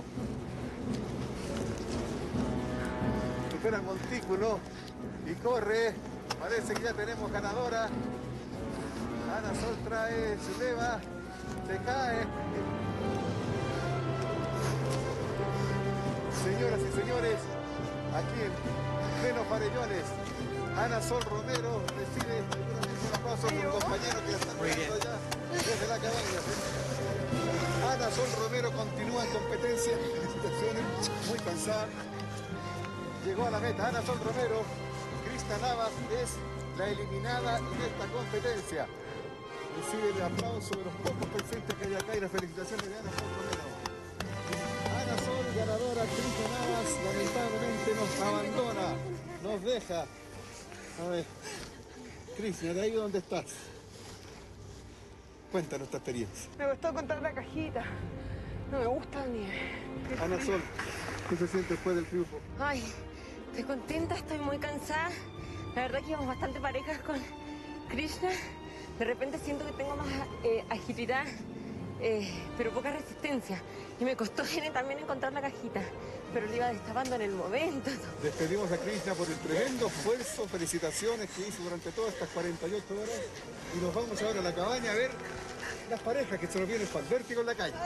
Speaker 6: Supera el montículo y corre. Parece que ya tenemos ganadora. Ana Sol trae su leva, se cae. Señoras y señores, aquí en pleno Farellones, Ana Sol Romero recibe un aplauso por un compañero que está mirando allá desde la cabaña. Ana Sol Romero continúa en competencia. Felicitaciones, muy cansada. Llegó a la meta. Ana Sol Romero, Krishna Navas es la eliminada en esta competencia. Recibe el aplauso de los pocos presentes que hay acá y las felicitaciones de Ana Sol Romero. Ana Sol, ganadora, Krishna Navas, lamentablemente nos abandona, nos deja. A ver, Krishna, ¿de ahí dónde estás? Cuéntanos tu experiencia.
Speaker 12: Me costó contar la cajita. No me gusta la nieve.
Speaker 6: Ana Sol, ¿qué se siente después del triunfo?
Speaker 7: Ay, estoy contenta, estoy muy cansada. La verdad que íbamos bastante parejas con Krishna. De repente siento que tengo más agilidad, pero poca resistencia. Y me costó también encontrar la cajita, pero le iba destapando en el momento.
Speaker 6: Despedimos a Krishna por el tremendo esfuerzo, felicitaciones que hizo durante todas estas 48 horas. Y nos vamos ahora a la cabaña a ver las parejas que se nos vienen para el Vértigo en la calle.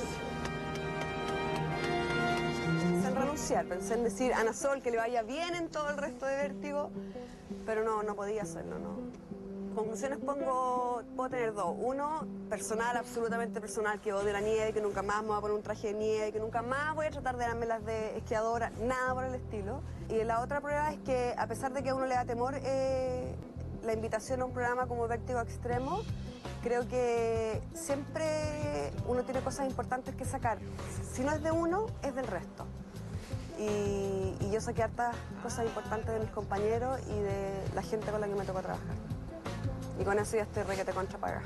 Speaker 12: Pensé en renunciar, pensé en decir a Ana Sol que le vaya bien en todo el resto de Vértigo, pero no podía hacerlo, no. Conclusiones puedo tener dos. Uno, personal, absolutamente personal, que odio la nieve, que nunca más me voy a poner un traje de nieve, que nunca más voy a tratar de darme las de esquiadora, nada por el estilo. Y la otra prueba es que, a pesar de que a uno le da temor la invitación a un programa como Vértigo Extremo, creo que siempre uno tiene cosas importantes que sacar. Si no es de uno, es del resto. Y yo saqué hartas cosas importantes de mis compañeros y de la gente con la que me tocó trabajar. Y con eso ya estoy requete contrapaga.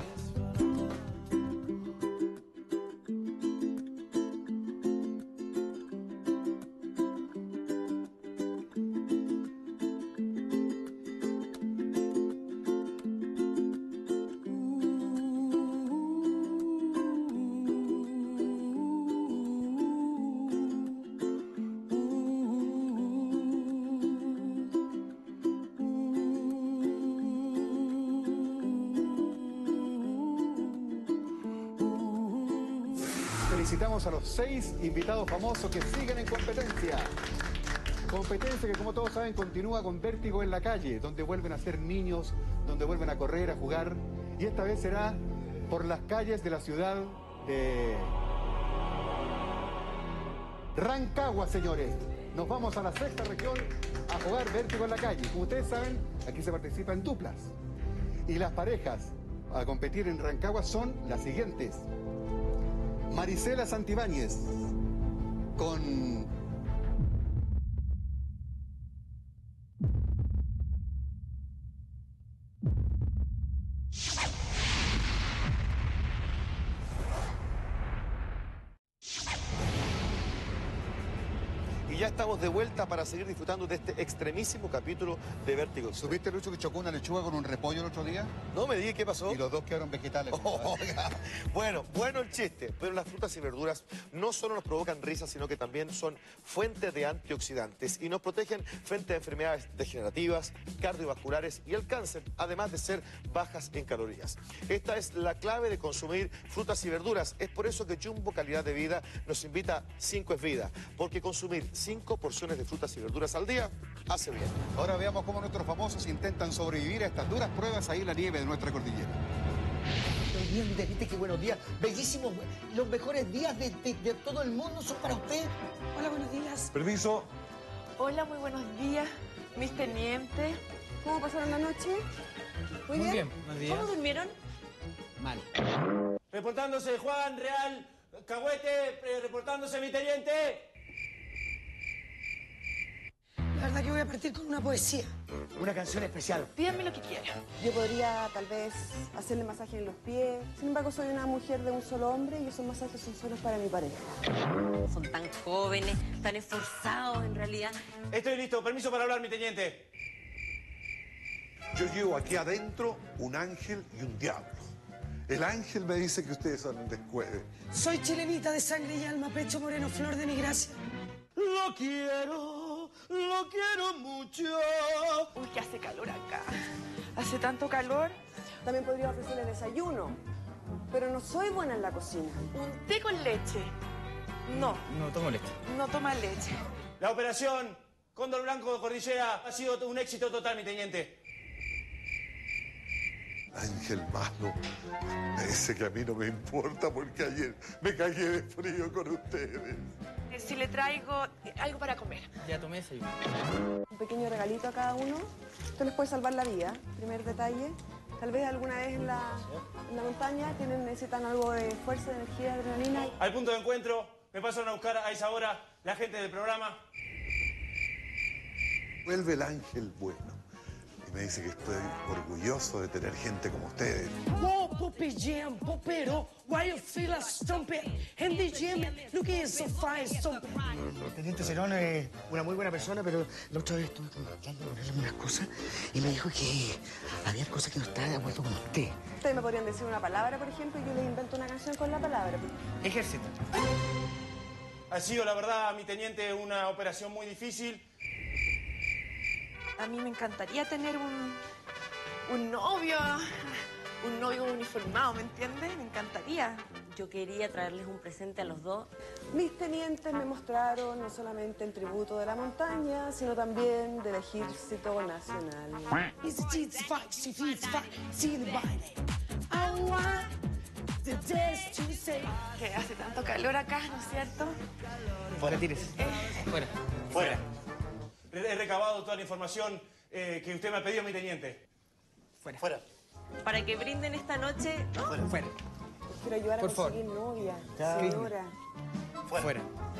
Speaker 6: Felicitamos a los 6 invitados famosos que siguen en competencia. Competencia que, como todos saben, continúa con Vértigo en la calle, donde vuelven a ser niños, donde vuelven a correr, a jugar. Y esta vez será por las calles de la ciudad de Rancagua, señores. Nos vamos a la sexta región a jugar Vértigo en la calle. Como ustedes saben, aquí se participa en duplas. Y las parejas a competir en Rancagua son las siguientes. Marisela Santibáñez con
Speaker 5: Y ya estamos de vuelta para seguir disfrutando de este extremísimo capítulo de Vértigo.
Speaker 6: ¿Supiste, Lucho, que chocó una lechuga con un repollo el otro día?
Speaker 5: No me digas qué pasó.
Speaker 6: Y los dos quedaron vegetales.
Speaker 5: Bueno el chiste, pero las frutas y verduras no solo nos provocan risa, sino que también son fuentes de antioxidantes y nos protegen frente a enfermedades degenerativas, cardiovasculares y el cáncer, además de ser bajas en calorías. Esta es la clave de consumir frutas y verduras. Es por eso que Jumbo Calidad de Vida nos invita a 5 es vida, porque consumir 5 porciones de frutas y verduras al día hace bien.
Speaker 6: Ahora veamos cómo nuestros famosos intentan sobrevivir a estas duras pruebas ahí en la nieve de nuestra cordillera.
Speaker 14: Buenos días, Vitalite, qué buenos días. Bellísimos. Los mejores días de todo el mundo son para usted.
Speaker 3: Hola, buenos días.
Speaker 2: Permiso.
Speaker 16: Hola, muy buenos días, mis tenientes.
Speaker 12: ¿Cómo pasaron la noche? Muy bien.
Speaker 11: Buenos días.
Speaker 7: ¿Cómo durmieron?
Speaker 11: Mal.
Speaker 21: Reportándose Juan Real Cahuete, reportándose mi teniente.
Speaker 3: La verdad que voy a partir con una poesía.
Speaker 14: Una canción especial.
Speaker 16: Pídanme lo que quieran.
Speaker 12: Yo podría tal vez hacerle masaje en los pies. Sin embargo, soy una mujer de un solo hombre y esos masajes son solo para mi pareja.
Speaker 7: Son tan jóvenes, tan esforzados en realidad.
Speaker 21: Estoy listo, permiso para hablar, mi teniente.
Speaker 2: Yo llevo aquí adentro un ángel y un diablo. El ángel me dice que ustedes son un descueve.
Speaker 3: Soy chilenita de sangre y alma, pecho moreno, flor de mi gracia.
Speaker 21: Lo quiero mucho.
Speaker 16: Uy, que hace calor acá. Hace tanto calor.
Speaker 12: También podría ofrecerle desayuno, pero no soy buena en la cocina.
Speaker 16: Un té con leche.
Speaker 3: No,
Speaker 11: No tomo leche.
Speaker 3: no toma leche.
Speaker 21: La operación Cóndor Blanco de Cordillera ha sido un éxito total, mi teniente.
Speaker 2: Ángel Malo, ese que a mí no me importa porque ayer me cagué de frío con ustedes.
Speaker 3: Si le traigo algo para comer.
Speaker 11: Ya tomé ese.
Speaker 12: Un pequeño regalito a cada uno. Esto les puede salvar la vida. Primer detalle. Tal vez alguna vez en la montaña necesitan algo de fuerza, de energía, de adrenalina.
Speaker 21: Al punto de encuentro me pasaron a buscar a esa hora la gente del programa.
Speaker 2: Vuelve el ángel bueno y me dice que estoy orgulloso de tener gente como ustedes.
Speaker 3: Whoa, puppy jam, popero, why you feel a stomping? In the gym, look at so fine stomping.
Speaker 14: El teniente Cerón es una muy buena persona, pero la otra vez estuve hablando con él algunas cosas y me dijo que había cosas que no estaban de acuerdo con usted.
Speaker 12: Ustedes me podrían decir una palabra, por ejemplo, y yo les invento una canción con la palabra.
Speaker 11: Ejército.
Speaker 21: Ha sido, la verdad, mi teniente, una operación muy difícil.
Speaker 3: A mí me encantaría tener un novio uniformado, ¿me entiendes? Me encantaría.
Speaker 4: Yo quería traerles un presente a los dos.
Speaker 12: Mis tenientes me mostraron no solamente el tributo de la montaña, sino también del Ejército Nacional.
Speaker 3: Que hace tanto calor acá, ¿no es cierto?
Speaker 11: Fuera, tires. Fuera.
Speaker 21: Fuera. He recabado toda la información que usted me ha pedido, mi teniente.
Speaker 11: Fuera.
Speaker 21: Fuera.
Speaker 4: Para que brinden esta noche.
Speaker 11: Fuera. Fuera.
Speaker 12: Quiero ayudar a
Speaker 11: Por favor.
Speaker 12: conseguir novia,
Speaker 11: Ya.
Speaker 12: señora.
Speaker 11: Fuera.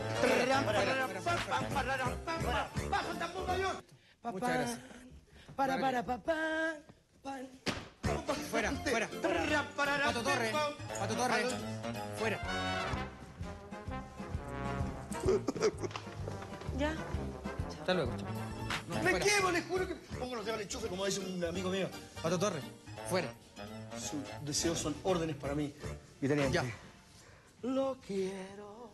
Speaker 11: Muchas gracias. Fuera, fuera. Pato Torre. Pato Torre. Fuera.
Speaker 3: Ya.
Speaker 11: Hasta luego. chao. No,
Speaker 14: Me
Speaker 11: fuera.
Speaker 14: quemo, les juro que pongo los dedos al enchufe, como dice un amigo mío.
Speaker 11: Pato Torre. Fuera.
Speaker 14: Sus deseos son órdenes para mí, mi teniente.
Speaker 11: Ya.
Speaker 14: Lo quiero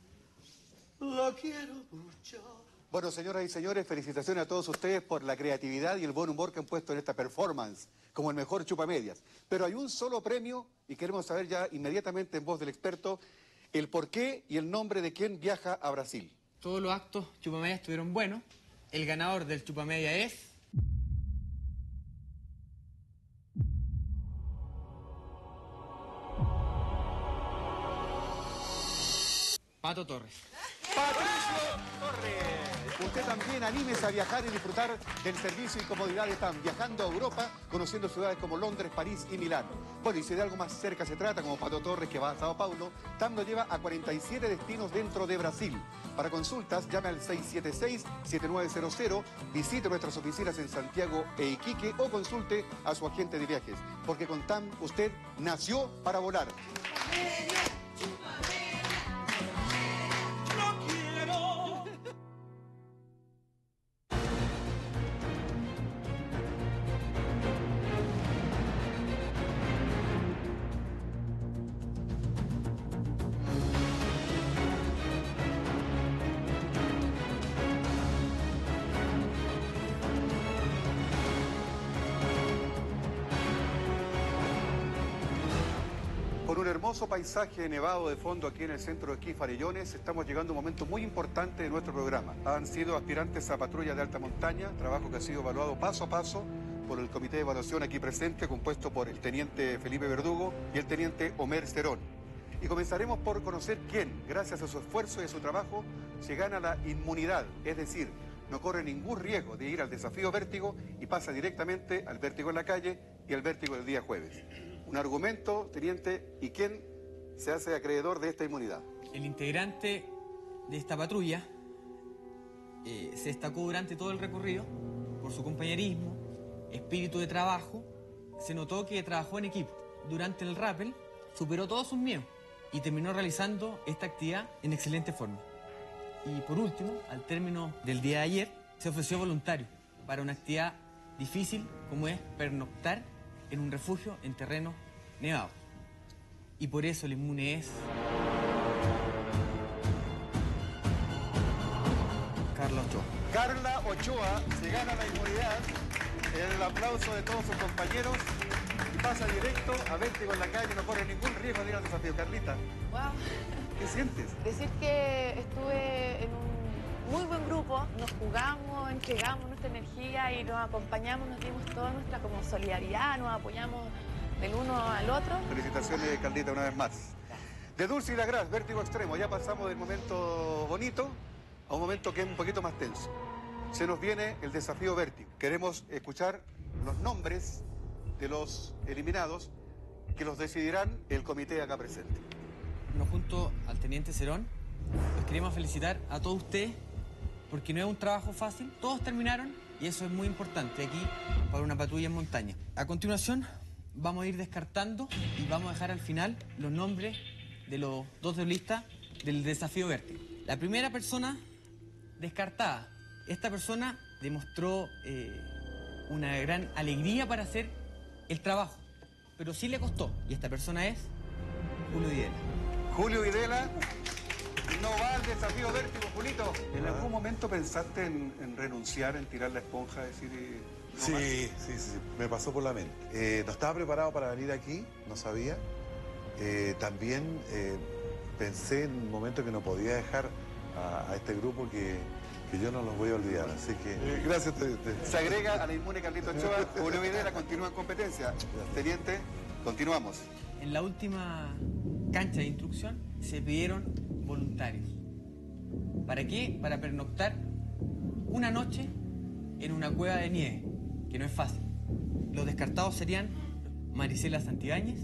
Speaker 14: mucho.
Speaker 6: Bueno, señoras y señores, felicitaciones a todos ustedes por la creatividad y el buen humor que han puesto en esta performance, como el mejor chupamedias. Pero hay un solo premio y queremos saber ya inmediatamente en voz del experto el porqué y el nombre de quien viaja a Brasil.
Speaker 11: Todos los actos chupamedia estuvieron buenos. El ganador del chupamedia es... Pato Torres.
Speaker 6: ¡Patricio Torres! Usted también anímese a viajar y disfrutar del servicio y comodidad de TAM, viajando a Europa, conociendo ciudades como Londres, París y Milán. Bueno, y si de algo más cerca se trata, como Pato Torres, que va a Sao Paulo, TAM lo lleva a 47 destinos dentro de Brasil. Para consultas, llame al 676-7900, visite nuestras oficinas en Santiago e Iquique o consulte a su agente de viajes, porque con TAM usted nació para volar. Con un hermoso paisaje nevado de fondo aquí en el centro de esquí Farellones, estamos llegando a un momento muy importante de nuestro programa. Han sido aspirantes a patrulla de alta montaña, trabajo que ha sido evaluado paso a paso por el comité de evaluación aquí presente, compuesto por el teniente Felipe Verdugo y el teniente Omer Cerón. Y comenzaremos por conocer quién, gracias a su esfuerzo y a su trabajo, se gana la inmunidad, es decir, no corre ningún riesgo de ir al desafío vértigo y pasa directamente al vértigo en la calle y al vértigo del día jueves. Un argumento, teniente, ¿y quién se hace acreedor de esta inmunidad?
Speaker 11: El integrante de esta patrulla se destacó durante todo el recorrido por su compañerismo, espíritu de trabajo. Se notó que trabajó en equipo. Durante el rappel superó todos sus miedos y terminó realizando esta actividad en excelente forma. Y por último, al término del día de ayer, se ofreció voluntario para una actividad difícil como es pernoctar en un refugio en terrenos nevados. Y por eso el inmune es... Carla Ochoa.
Speaker 6: Carla Ochoa se gana la inmunidad, el aplauso de todos sus compañeros y pasa directo a vértigo en la calle, no corre ningún riesgo de ir al desafío. Carlita.
Speaker 3: Wow.
Speaker 6: ¿Qué sientes?
Speaker 16: Decir que estuve en un muy buen grupo, nos jugamos, entregamos nuestra energía y nos acompañamos, nos dimos toda nuestra como solidaridad, nos apoyamos del uno al otro.
Speaker 6: Felicitaciones, Carlita, una vez más. De Dulce y Lagras, Vértigo Extremo, ya pasamos del momento bonito a un momento que es un poquito más tenso. Se nos viene el desafío Vértigo. Queremos escuchar los nombres de los eliminados que los decidirán el comité acá presente.
Speaker 11: Bueno, junto al teniente Cerón, les queremos felicitar a todos ustedes porque no es un trabajo fácil. Todos terminaron y eso es muy importante aquí para una patrulla en montaña. A continuación vamos a ir descartando y vamos a dejar al final los nombres de los dos duelistas del desafío Vértigo. La primera persona descartada. Esta persona demostró una gran alegría para hacer el trabajo, pero sí le costó. Y esta persona es Julio Videla.
Speaker 6: Julio Videla no va al desafío Vértigo, Julito. ¿En algún momento pensaste en renunciar, en tirar la esponja, decir... no
Speaker 2: Sí,
Speaker 6: más?
Speaker 2: sí, me pasó por la mente. No estaba preparado para venir aquí, no sabía. También pensé en un momento que no podía dejar a este grupo que yo no los voy a olvidar, así que gracias.
Speaker 6: Se agrega a la inmune Carlito Ochoa, Julio Videla continúa en competencia. Teniente, continuamos.
Speaker 11: En la última cancha de instrucción se pidieron voluntarios. ¿Para qué? Para pernoctar una noche en una cueva de nieve, que no es fácil. Los descartados serían Marisela Santibáñez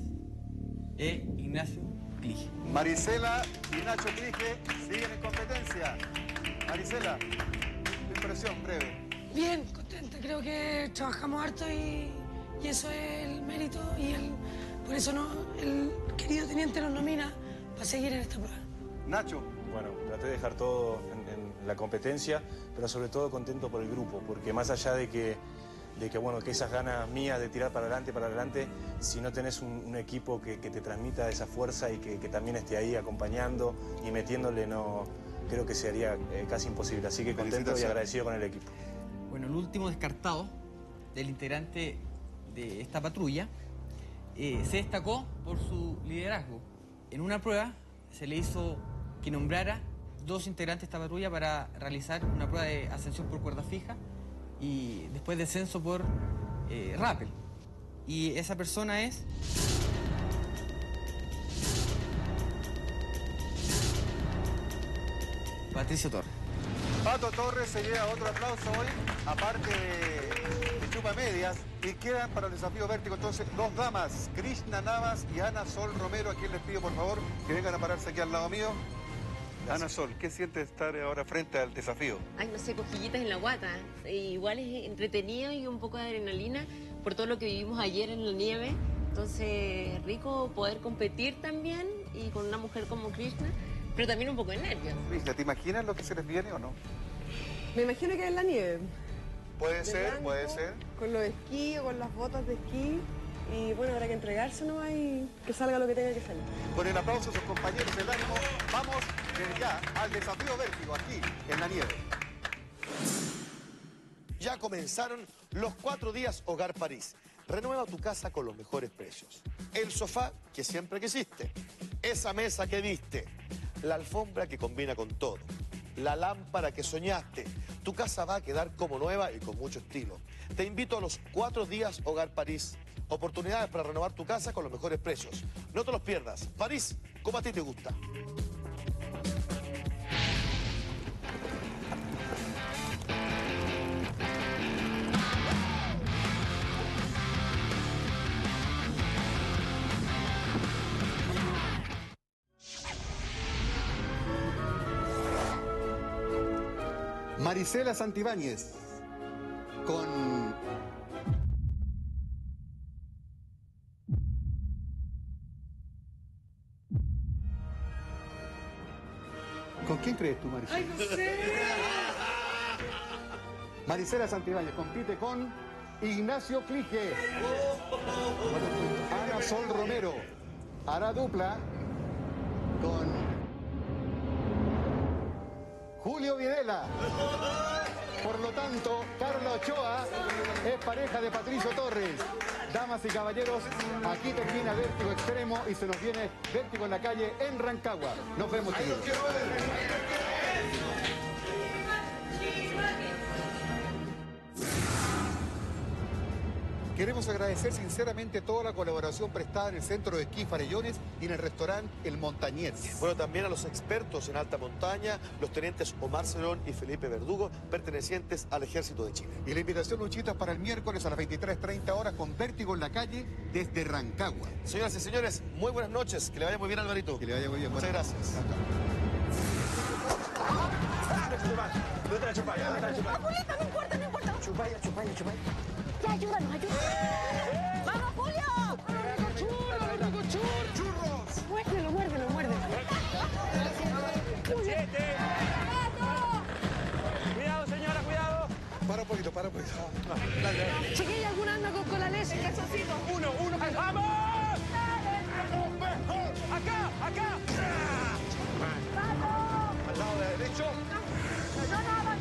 Speaker 11: e Ignacio Clige.
Speaker 6: Marisela y Nacho Clige siguen en competencia. Marisela, tu impresión breve.
Speaker 3: Bien, contenta. Creo que trabajamos harto y eso es el mérito y por eso el querido teniente nos nomina para seguir en esta prueba.
Speaker 6: Nacho.
Speaker 1: Bueno, traté de dejar todo en la competencia, pero sobre todo contento por el grupo, porque más allá de que esas ganas mías de tirar para adelante, si no tenés un equipo que te transmita esa fuerza y que también esté ahí acompañando y metiéndole, no creo que sería casi imposible. Así que contento y agradecido con el equipo.
Speaker 11: Bueno, el último descartado del integrante de esta patrulla se destacó por su liderazgo. En una prueba se le hizo que nombrara 2 integrantes de esta patrulla para realizar una prueba de ascensión por cuerda fija y después descenso por rappel. Y esa persona es... Patricio Torres.
Speaker 6: Pato Torres se lleva otro aplauso hoy, aparte de chupa medias, y quedan para el desafío Vértigo entonces 2 damas, Krishna Navas y Ana Sol Romero, a quien les pido por favor que vengan a pararse aquí al lado mío. Gracias. Ana Sol, ¿qué sientes estar ahora frente al desafío?
Speaker 4: Ay, no sé, cosquillitas en la guata. Igual es entretenido y un poco de adrenalina por todo lo que vivimos ayer en la nieve. Entonces, rico poder competir también y con una mujer como Krishna, pero también un poco de nervios.
Speaker 6: Krishna, ¿te imaginas lo que se les viene o no?
Speaker 12: Me imagino que es la nieve.
Speaker 6: Puede ser, puede ser.
Speaker 12: Con los esquí o con las botas de esquí. Y bueno, habrá que entregarse nomás y que salga lo que tenga que salir.
Speaker 6: Con el aplauso de sus compañeros del ánimo, vamos desde ya al desafío Vértigo aquí en la nieve.
Speaker 5: Ya comenzaron los 4 días Hogar París. Renueva tu casa con los mejores precios. El sofá que siempre quisiste. Esa mesa que viste. La alfombra que combina con todo. La lámpara que soñaste. Tu casa va a quedar como nueva y con mucho estilo. Te invito a los 4 días Hogar París. Oportunidades para renovar tu casa con los mejores precios. No te los pierdas. París, como a ti te gusta.
Speaker 6: Marisela Santibáñez con... ¿Con quién crees tú, Marisela?
Speaker 3: ¡Ay, no sé!
Speaker 6: Marisela Santibáñez compite con Ignacio Clige. Ana Sol Romero hará dupla con Julio Videla. Por lo tanto, Carla Ochoa es pareja de Patricio Torres. Damas y caballeros, aquí termina Vértigo Extremo y se nos viene Vértigo en la calle en Rancagua. Nos vemos, chicos. Queremos agradecer sinceramente toda la colaboración prestada en el Centro de Esquí Farellones y en el restaurante El Montañés.
Speaker 5: Bueno, también a los expertos en alta montaña, los tenientes Omar Cerón y Felipe Verdugo, pertenecientes al Ejército de Chile.
Speaker 6: Y la invitación, Luchita, para el miércoles a las 23:30 horas con Vértigo en la calle desde Rancagua.
Speaker 5: Señoras y señores, muy buenas noches. Que le vaya muy bien, Alvarito.
Speaker 6: Que le vaya muy bien.
Speaker 5: Muchas gracias.
Speaker 21: ¿Dónde la chupalla? ¿Dónde la chupalla?
Speaker 7: Julieta, no importa, no importa.
Speaker 21: Chupalla.
Speaker 7: Ya, ayúdanos, ayúdanos. ¡Vamos, Julio!
Speaker 21: ¡Churros!
Speaker 7: Muérdelo.
Speaker 21: 7. Cuidado, señora, cuidado.
Speaker 6: Para un poquito.
Speaker 21: Dale.
Speaker 3: Chiquilla, ¿alguna anda con la leche?
Speaker 21: Calzoncito. Uno. ¡Vamos! Acá.
Speaker 7: ¡Vamos!
Speaker 21: Al lado derecho.
Speaker 7: No,